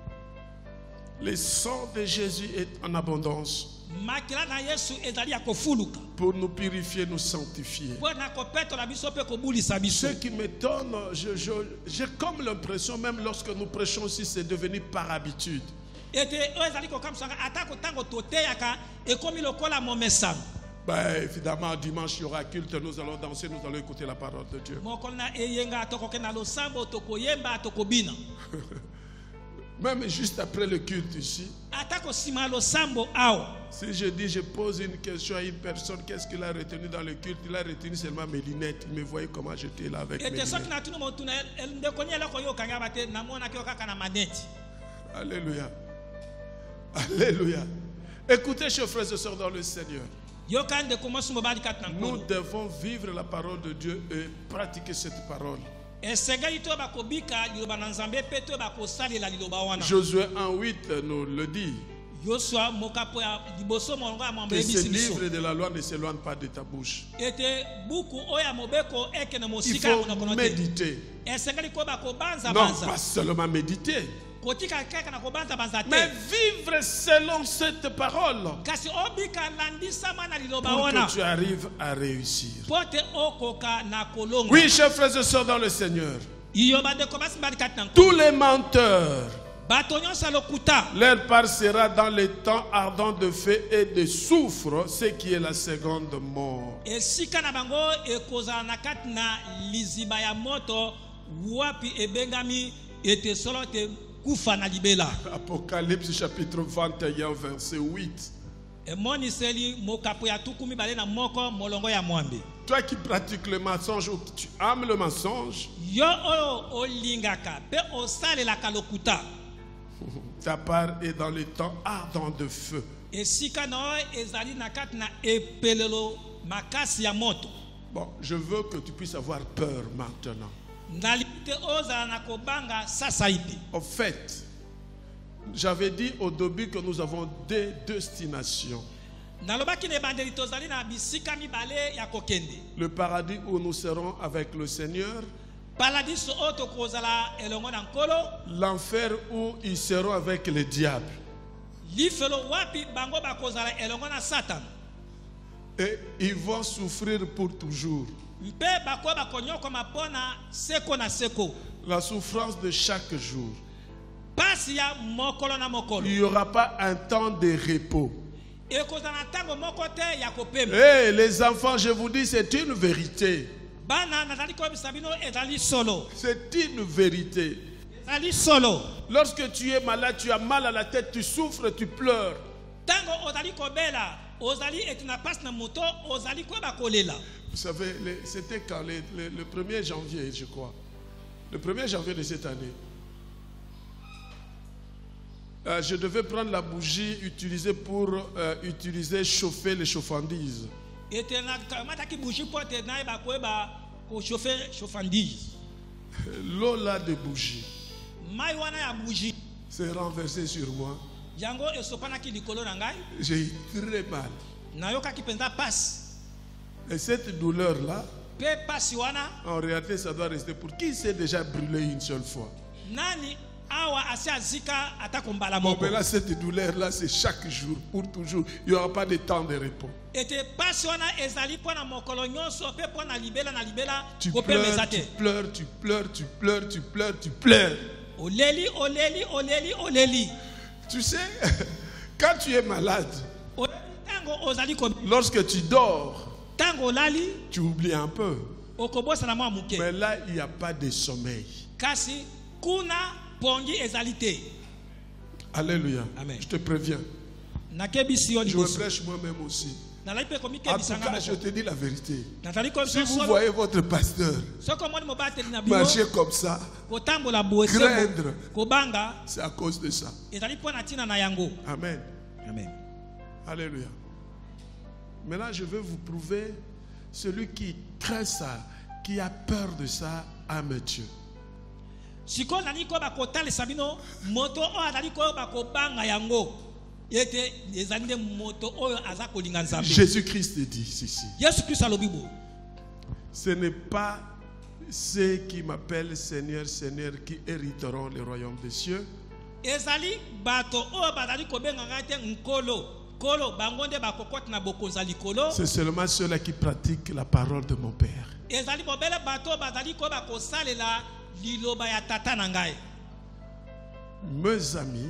Le sang de Jésus est en abondance Makila na Yesu ezali ya kofuluka pour nous purifier, nous sanctifier. po na kopetola biso pe kobulisa biso. Ce qui m'étonne, je- je- j'ai comme l'impression, même lorsque nous prêchons aussi, c'est devenu par habitude. Ete oyo ezali kokamwisanga atako ntango toteyaka ekomi lokola momesano. Ben, évidemment, dimanche, il y aura culte, nous allons danser, nous allons écouter la parole de Dieu. Mokolo na eyenga tokoke na losambo tokoyemba tokobina. Même juste après le culte ici, Atako sima losambo awa. si je dis, je pose une question à une personne, qu'est-ce qu'il a retenu dans le culte? Il a retenu seulement mes lunettes. Il me voyait comment j'étais là avec mes Ete soki lunettes. na tunu motuna ndeko nyela ko yokanga bate namona ki okaka na maneti. Alléluia. Alléluia. Écoutez, chers frères et sœurs dans le Seigneur. Yokande ko mosumo bali kat na Nous nkolo. devons vivre la parole de Dieu et pratiquer cette parole. Esengeli to bakobika liloba na nzambe pe to bakosalela liloba wana. Josué un huit nous le dit. Yosua mokapo ya liboso molongo ya mwambe Que ce ebisi biso. livre de la loi ne s'éloigne pas de ta bouche. Ete buku oya mobeko eke na Il mosika faut kuna konote. méditer. Esengeli ko bakobanza Non, banza. pas seulement méditer, Kotika kaka na kobanza banza mais te. vivre selon cette parole Kasi obika landisa mana liloba pour wana. que tu arrives à réussir. Pote okoka na kolonga. Oui, chers frères et sœurs dans le Seigneur, Iyo bande ko basi mbali kat na nkolo. tous les menteurs, Bato nyonso lokuta. leur part sera dans les temps ardents de feu et de soufre, ce qui est la seconde mort. Esika na bango ekozala na kati na liziba ya moto wapi ebengami ete solo te kufa na libela. Apocalypse chapitre vingt et un, verset huit. Emoniseli mokapo ya tuku mibale na moko molongo ya mwambe. Toi qui pratiques le mensonge ou qui tu aimes le mensonge, Yo oyo olingaka pe osalelaka lokuta. ta part est dans les temps ardents de feu. Esika na oyo ezali na kati na epelelo makasi ya moto. Bon, je veux que tu puisses avoir peur maintenant. Nalite ozala na kobanga sasa hivi. En fait, j'avais dit au début que nous avons deux destinations. Nalobaki na ebandeli tozali na bisika mibale ya kokende. Le paradis où nous serons avec le Seigneur, Paradiso oyo tokozala elongo na nkolo. l'enfer où ils seront avec le diable. Lifelo wapi bango bakozala elongo na Satan. Et ils vont souffrir pour toujours. Mpe bako bakonyokoma pona seko na seko. La souffrance de chaque jour. Pasi ya mokolo na Il mokolo. n'y aura pas un temps de repos. Ekozala tango moko te ya kopema. Hey, les enfants, je vous dis, c'est une vérité. Bana nazali koyebisa bino ezali solo. C'est une vérité. Ezali solo. Lorsque tu es malade, tu as mal à la tête, tu souffres, tu pleures. Tango ozali kobela, ozali etina passe na moto, ozali koyeba kolela. Vous savez, le- c'était quand le, le- le premier janvier, je crois. Le premier janvier de cette année. Euh, je devais prendre la bougie utilisée pour euh, utiliser, chauffer les chauffandises. Etena kamataki bougie pote na yeba koyeba ko chauffer chauffandise. L'eau là de bougie Mai wana ya bougie. s'est renversée sur moi. Yango esopanaki likolo na ngai. J'ai eu très mal. Nayokaki penza passe. Et cette douleur-là, Pe pasi wana en réalité, ça doit rester pour qui s'est déjà brûlé une seule fois. nani awa asi azika atako mbala Bon, moko. mais là, cette douleur-là, c'est chaque jour, pour toujours. Il n'y aura pas de temps de repos. Ete pasi wana ezali pona mokolo nyonso pe pona libela na libela Tu ko pleures, pemeza tu te. pleures, tu pleures, tu pleures, tu pleures, tu pleures. Oleli, oleli, oleli, oleli. Tu sais, quand tu es malade, Tango ozali ko. lorsque tu dors, Tango lali. tu oublies un peu. Okobosa na mwa muke. Mais là, il n'y a pas de sommeil. Kasi kuna pongi ezalite. Alléluia. Amen. Je te préviens. Nakebi si Je me prêche moi-même aussi. En tout cas, je te dis la vérité. Si vous voyez votre pasteur marcher comme ça, craindre, c'est à cause de ça. Amen. Amen. Alléluia. Maintenant, je veux vous prouver celui qui craint ça, qui a peur de ça, aime Dieu. Jésus-Christ dit ceci. Ce n'est pas ceux qui m'appellent Seigneur, Seigneur qui hériteront le royaume des cieux. C'est seulement ceux-là qui pratiquent la parole de mon Père. Mes amis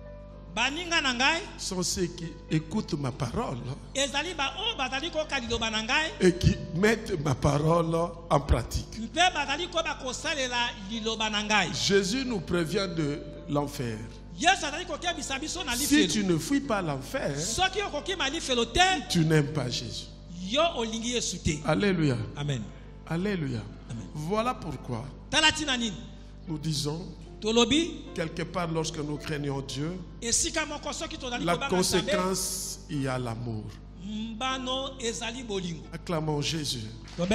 sont ceux qui écoutent ma parole et qui mettent ma parole en pratique. Jésus nous prévient de l'enfer. Si tu ne fuis pas l'enfer, tu n'aimes pas Jésus. Alléluia. Amen. Alléluia. Amen. Voilà pourquoi nous disons quelque part lorsque nous craignons Dieu, la conséquence, il y a l'amour. Acclamons Jésus.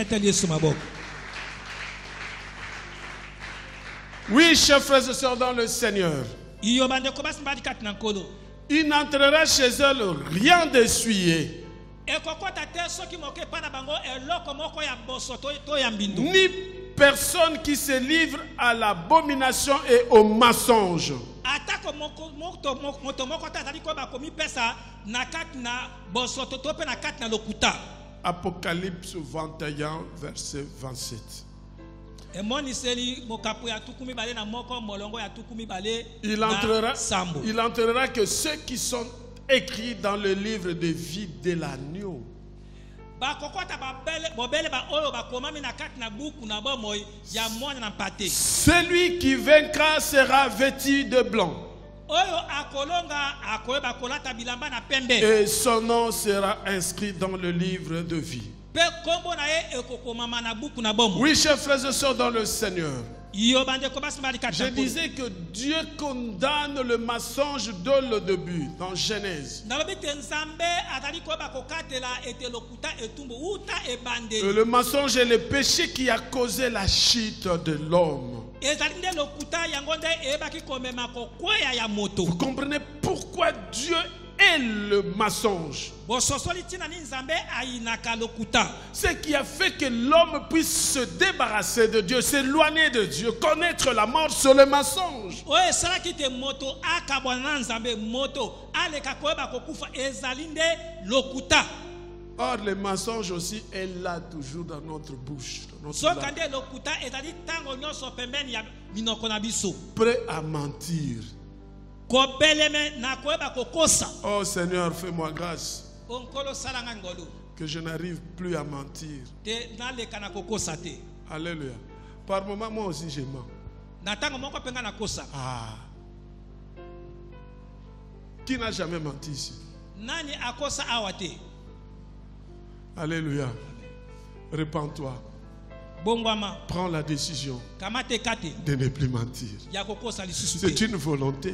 Oui, chers frères et sœurs dans le Seigneur, il n'entrera chez eux rien d'essuyé, ni personne qui se livre à l'abomination et au mensonge. Apocalypse vingt et un, verset vingt-sept. Il entrera, il entrera que ceux qui sont écrits dans le livre de vie de l'agneau. Celui qui vaincra sera vêtu de blanc. Et son nom sera inscrit dans le livre de vie. Oui, chers frères et sœurs dans le Seigneur, je disais que Dieu condamne le mensonge dès le début, dans Genèse. Le mensonge est le péché qui a causé la chute de l'homme. Vous comprenez pourquoi Dieu est le mensonge. Ce qui a fait que l'homme puisse se débarrasser de Dieu, s'éloigner de Dieu, connaître la mort sur le mensonge. Or, le mensonge aussi est là toujours dans notre bouche. Dans notre prêt à mentir. Oh Seigneur, fais-moi grâce que je n'arrive plus à mentir. Alléluia. Par moment, moi aussi, je mens. Ah. Qui n'a jamais menti ici? Alléluia. Répands-toi. Prends la décision de ne plus mentir. C'est une volonté.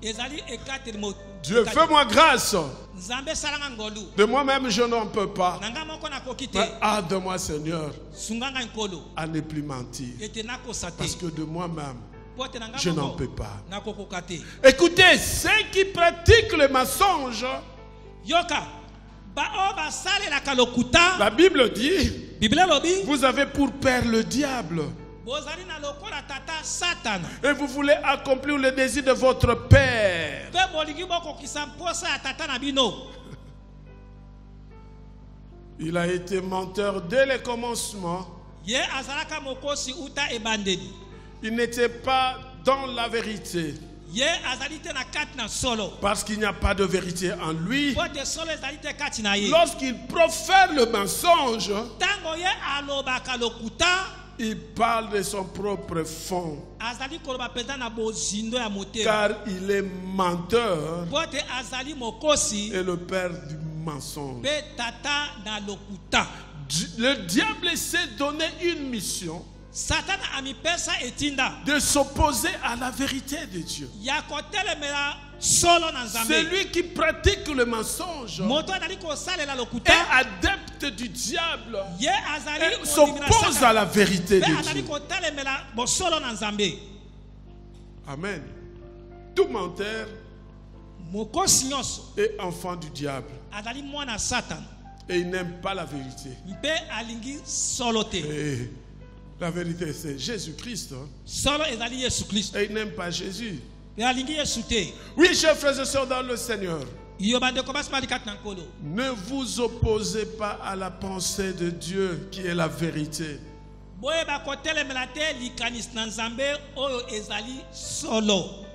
Dieu, fais-moi grâce. De moi-même, je n'en peux pas. Mais aide-moi, Seigneur, à ne plus mentir. Parce que de moi-même, je n'en peux pas. Écoutez, ceux qui pratiquent le mensonge, la Bible dit, vous avez pour père le diable. Et vous voulez accomplir le désir de votre père. Il a été menteur dès le commencement. Il n'était pas dans la vérité. ye azali te na kati na solo Parce qu'il n'y a pas de vérité en lui. po te solo ezali te kati na ye Lorsqu'il profère le mensonge, ntango ye alobaka lokuta il parle de son propre fond. azali koloba mpenza na bozindo ya motema Car il est menteur po te azali mokosi et le père du mensonge. mpe tata na lokuta. Le diable s'est donné une mission Satan amipesa etinda de s'opposer à la vérité de Dieu. ya kotelemela solo na nzambe. Celui qui pratique le mensonge Moto azali kosalela est lokuta adepte du diable ye azali et s'oppose à la vérité mpe de azali Dieu. kotelemela bosolo na nzambe. Amen. Tout menteur Mokosi nyonso est enfant du diable azali mwana Satan et il n'aime pas la vérité. mpe alingi solo te. Et la vérité c'est Jésus-Christ hein. Solo ezali Yesu Kristo Et il n'aime pas Jésus. mpe alingi Yesu te. Oui, chers frères et sœurs dans le Seigneur, Yo bandeko basi bali kati na nkolo ne vous opposez pas à la pensée de Dieu qui est la vérité. boyeba kotelemela te likanisi na nzambe oyo ezali solo.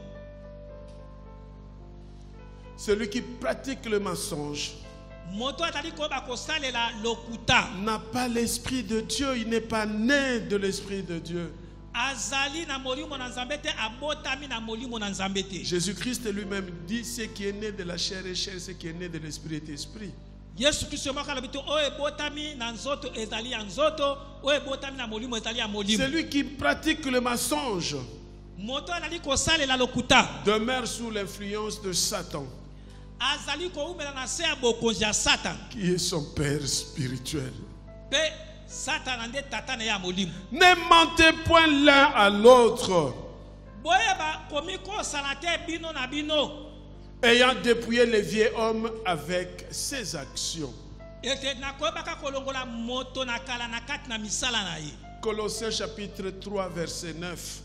Celui qui pratique le mensonge Moto azali koyeba kosalela lokuta n'a pas l'esprit de Dieu, il n'est pas né de l'esprit de Dieu. azali na molimo na nzambe te abotami na molimo na nzambe te. Jésus-Christ lui-même dit ce qui est né de la chair est chair, ce qui est né de l'esprit est esprit. Yesu Kristo moko alobi te oyo ebotami na nzoto ezali ya nzoto oyo ebotami na molimo ezali ya molimo. Celui qui pratique le mensonge Moto azali kosalela lokuta demeure sous l'influence de Satan, azali koumela na se ya bokonzi ya Satan qui est son père spirituel. mpe Satan nde tata na ye ya molimo. Ne mentez point l'un à l'autre, boyeba komi kosala te bino na bino ayant dépouillé le vieil homme avec ses actions. ete nakoyebaka kolongola moto na kala na kati na misala na ye. Colossiens chapitre trois verset neuf.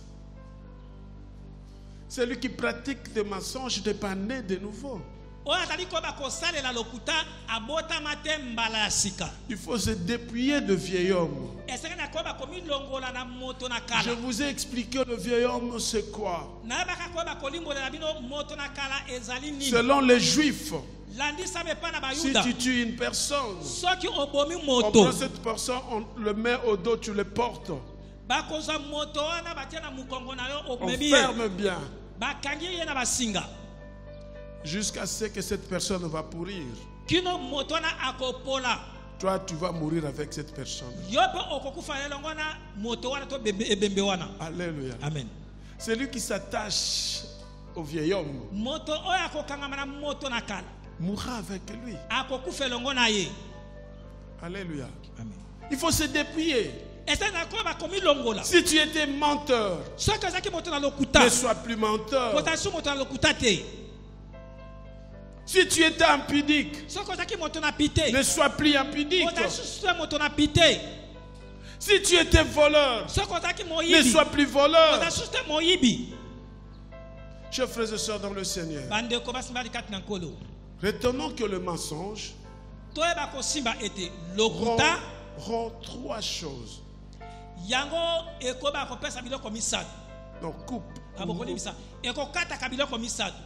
Celui qui pratique le mensonge n'est pas né de nouveau. oyo azali koyeba kosalela lokuta abotama te mbala ya sika. Il faut se dépouiller de vieil homme. esengeli nakoyeba komilongola na moto na Je kala. vous ai expliqué le vieil homme c'est quoi. nayebaka koyeba kolimbolela bino moto na kala ezali nini. Selon les juifs, landisa mepa na si bayuda tu tues une personne, soki obomi on moto prend cette personne, on le met au dos, tu le portes. bakozwa moto wana batia na mukongo na yo On omemi ye ferme bien bakangi ye na basinga jusqu'à ce que cette personne va pourrir. kino moto wana akopola. Toi, tu vas mourir avec cette personne. yo mpe okokufa elongo na moto wana to bembe- ebembe wana. Alléluia. Amen. Celui qui s'attache au vieil homme moto oyo akokangama na moto na kala mourra avec lui. akokufa elongo na ye. Alléluia. Amen. Il faut se dépouiller. ese nakoyeba komilongola Si tu étais menteur, soki ozalaki moto na lokuta ne sois plus menteur. kozali su moto na lokuta te. Si tu étais impudique, soki ozalaki moto na pite ne sois plus impudique. kozali susu te moto na pite. Si tu étais voleur, soki ozalaki ne moyibi sois plus voleur. kozali susu te moyibi. Chers frères et sœurs dans le Seigneur, bandeko basimbali kati na nkolo retenons que le mensonge toyeba kosimba ete rend, lokuta rend trois choses. yango ekoyeba kopesa biloko misato. Donc coupe. abokolibisa ekokataka biloko misato.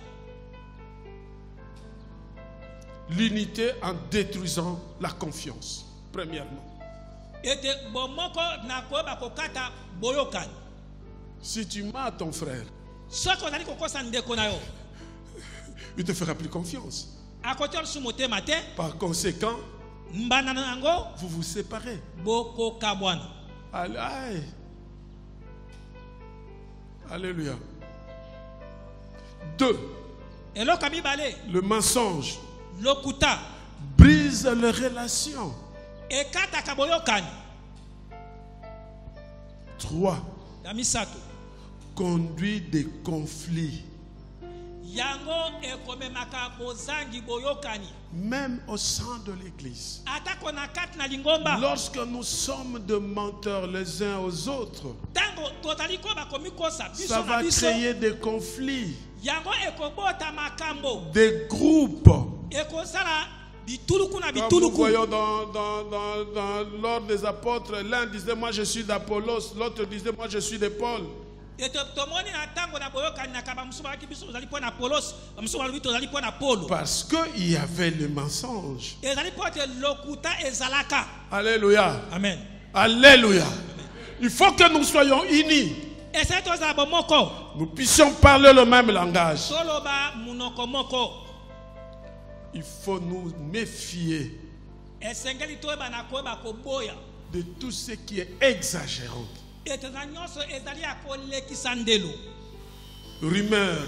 L'unité en détruisant la confiance, premièrement. ete bomoko nakoyeba kokata boyokani. Si tu mens à ton frère, soki ozali kokosa ndeko na yo il ne te fera plus confiance. akotia lusu motema te. Par conséquent, mbanda na yango vous vous séparez. bokokabwana. Allez, aïe. Alléluia. Deux, eloko ya mibale le mensonge lokuta brise les relations. ekataka boyokani. Trois, ya misato conduit des conflits, yango ekomemaka bozangi boyokani même au sein de l'Église. atako na kati na lingomba. Lorsque nous sommes de menteurs les uns aux autres, ntango tozali koyeba komikosa biso ça na va biso créer des conflits, yango ekobota makambo des groupes. ekozala bituluku na Comme nous bituluku. voyons dans, dans, dans, dans l'ordre des apôtres, l'un disait moi je suis d'Apollos, l'autre disait moi je suis de Paul. Parce qu'il y avait le mensonge. Alléluia. Amen. Alléluia. Il faut que nous soyons unis. Nous puissions parler le même langage. Il faut nous méfier de tout ce qui est exagérant. Rumeur,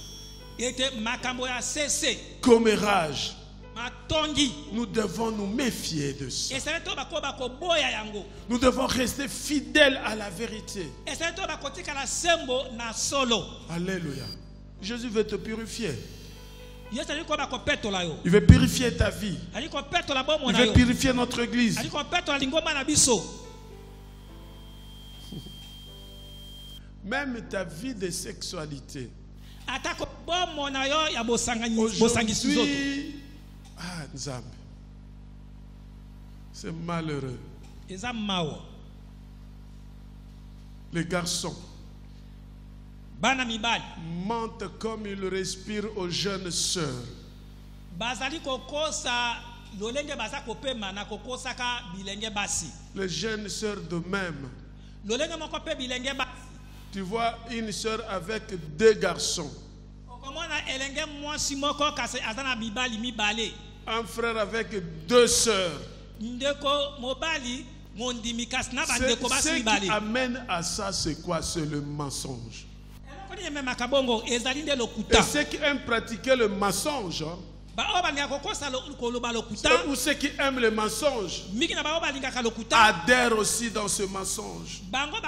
commérage. Nous devons nous méfier de ça. Nous devons rester fidèles à la vérité. Alléluia. Jésus veut te purifier. Il veut purifier ta vie. Il veut purifier notre église. Même ta vie de sexualité. Aujourd'hui, ah, Nzambe, c'est malheureux. Les garçons mentent comme ils respirent aux jeunes sœurs. Les jeunes sœurs de même. Tu vois une sœur avec deux garçons. Un frère avec deux sœurs. Ce qui amène à ça, c'est quoi? C'est le mensonge. Et ceux qui aiment pratiquer le mensonge, ou ceux qui aiment le mensonge, adhèrent aussi dans ce mensonge.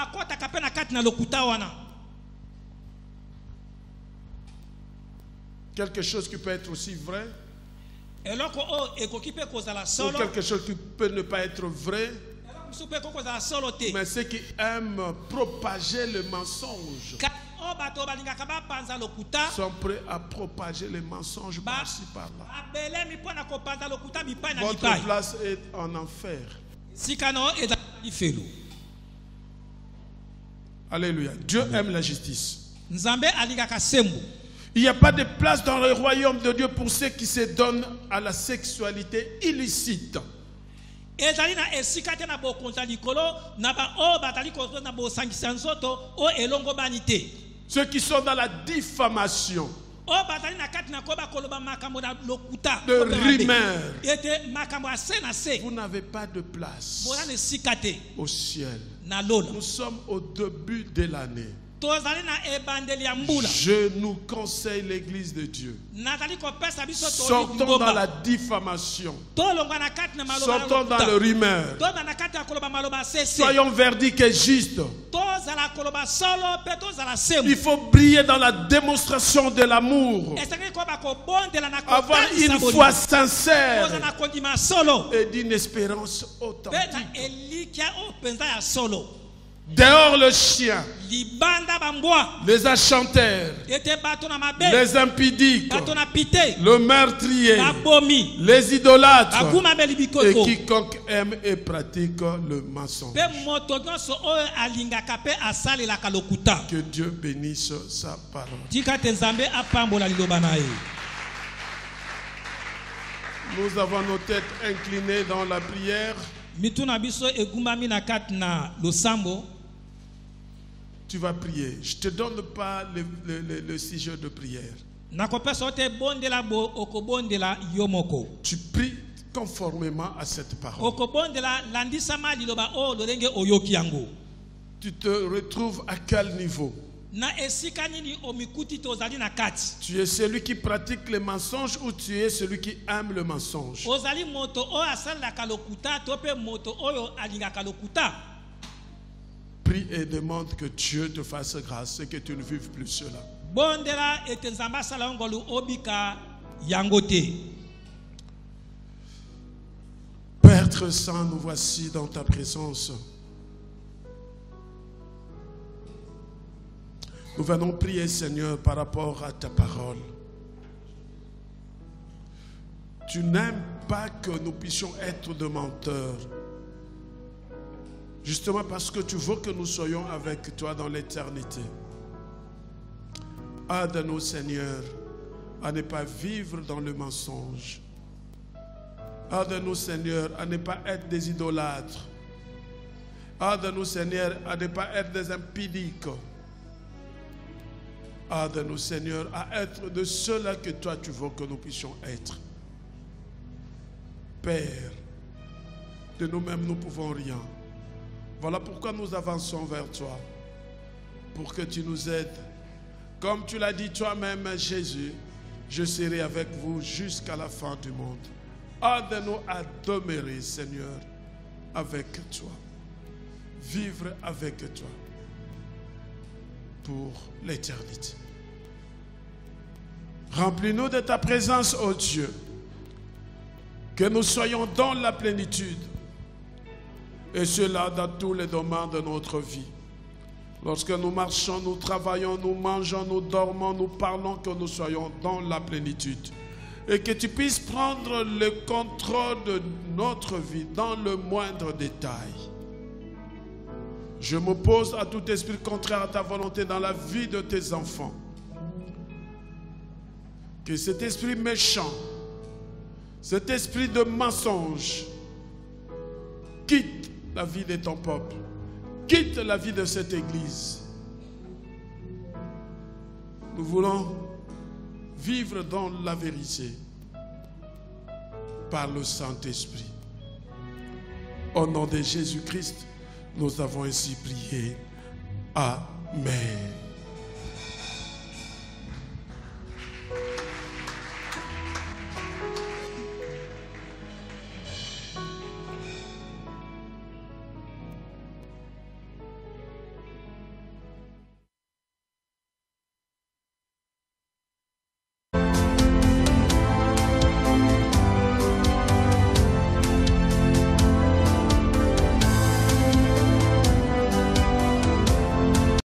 Quelque chose qui peut être aussi vrai, ou quelque chose qui peut ne pas être vrai, mais ceux qui aiment propager le mensonge sont prêts à propager les mensonges par-ci par-là. Votre place est en enfer. Alléluia. Dieu aime la justice. Il n'y a pas de place dans le royaume de Dieu pour ceux qui se donnent à la sexualité illicite. Ceux qui sont dans la diffamation, de rumeurs, vous n'avez pas de place au ciel. Nous sommes au début de l'année. Je nous conseille l'église de Dieu. Sortons dans la diffamation. Sortons dans le rumeur. Soyons verdicts et justes. Il faut briller dans la démonstration de l'amour. Avoir une foi sincère et d'une espérance authentique. Dehors le chien, les enchanteurs, les impudiques, le meurtrier, les idolâtres et quiconque aime et pratique le mensonge. Que Dieu bénisse sa parole. Nous avons nos têtes inclinées dans la prière. Tu vas prier. Je ne te donne pas le, le, le, le sujet de prière. Tu pries conformément à cette parole. Tu te retrouves à quel niveau? Tu es celui qui pratique les mensonges ou tu es celui qui aime le mensonge? Prie et demande que Dieu te fasse grâce et que tu ne vives plus cela. Père très saint, nous voici dans ta présence. Nous venons prier, Seigneur, par rapport à ta parole. Tu n'aimes pas que nous puissions être de menteurs. Justement parce que tu veux que nous soyons avec toi dans l'éternité. Aide-nous, Seigneur, à ne pas vivre dans le mensonge. Aide-nous, Seigneur, à ne pas être des idolâtres. Aide-nous, Seigneur, à ne pas être des impudiques. Aide-nous, Seigneur, à être de ceux-là que toi tu veux que nous puissions être. Père, de nous-mêmes nous ne pouvons rien. Voilà pourquoi nous avançons vers toi. Pour que tu nous aides. Comme tu l'as dit toi-même, Jésus, je serai avec vous jusqu'à la fin du monde. Aide-nous à demeurer, Seigneur, avec toi. Vivre avec toi pour l'éternité. Remplis-nous de ta présence, ô Dieu. Que nous soyons dans la plénitude. Et cela dans tous les domaines de notre vie. Lorsque nous marchons, nous travaillons, nous mangeons, nous dormons, nous parlons, que nous soyons dans la plénitude. Et que tu puisses prendre le contrôle de notre vie dans le moindre détail. Je m'oppose à tout esprit contraire à ta volonté dans la vie de tes enfants. Que cet esprit méchant, cet esprit de mensonge, quitte la vie de ton peuple, quitte la vie de cette église. Nous voulons vivre dans la vérité par le Saint-Esprit. Au nom de Jésus-Christ, nous avons ainsi prié. Amen.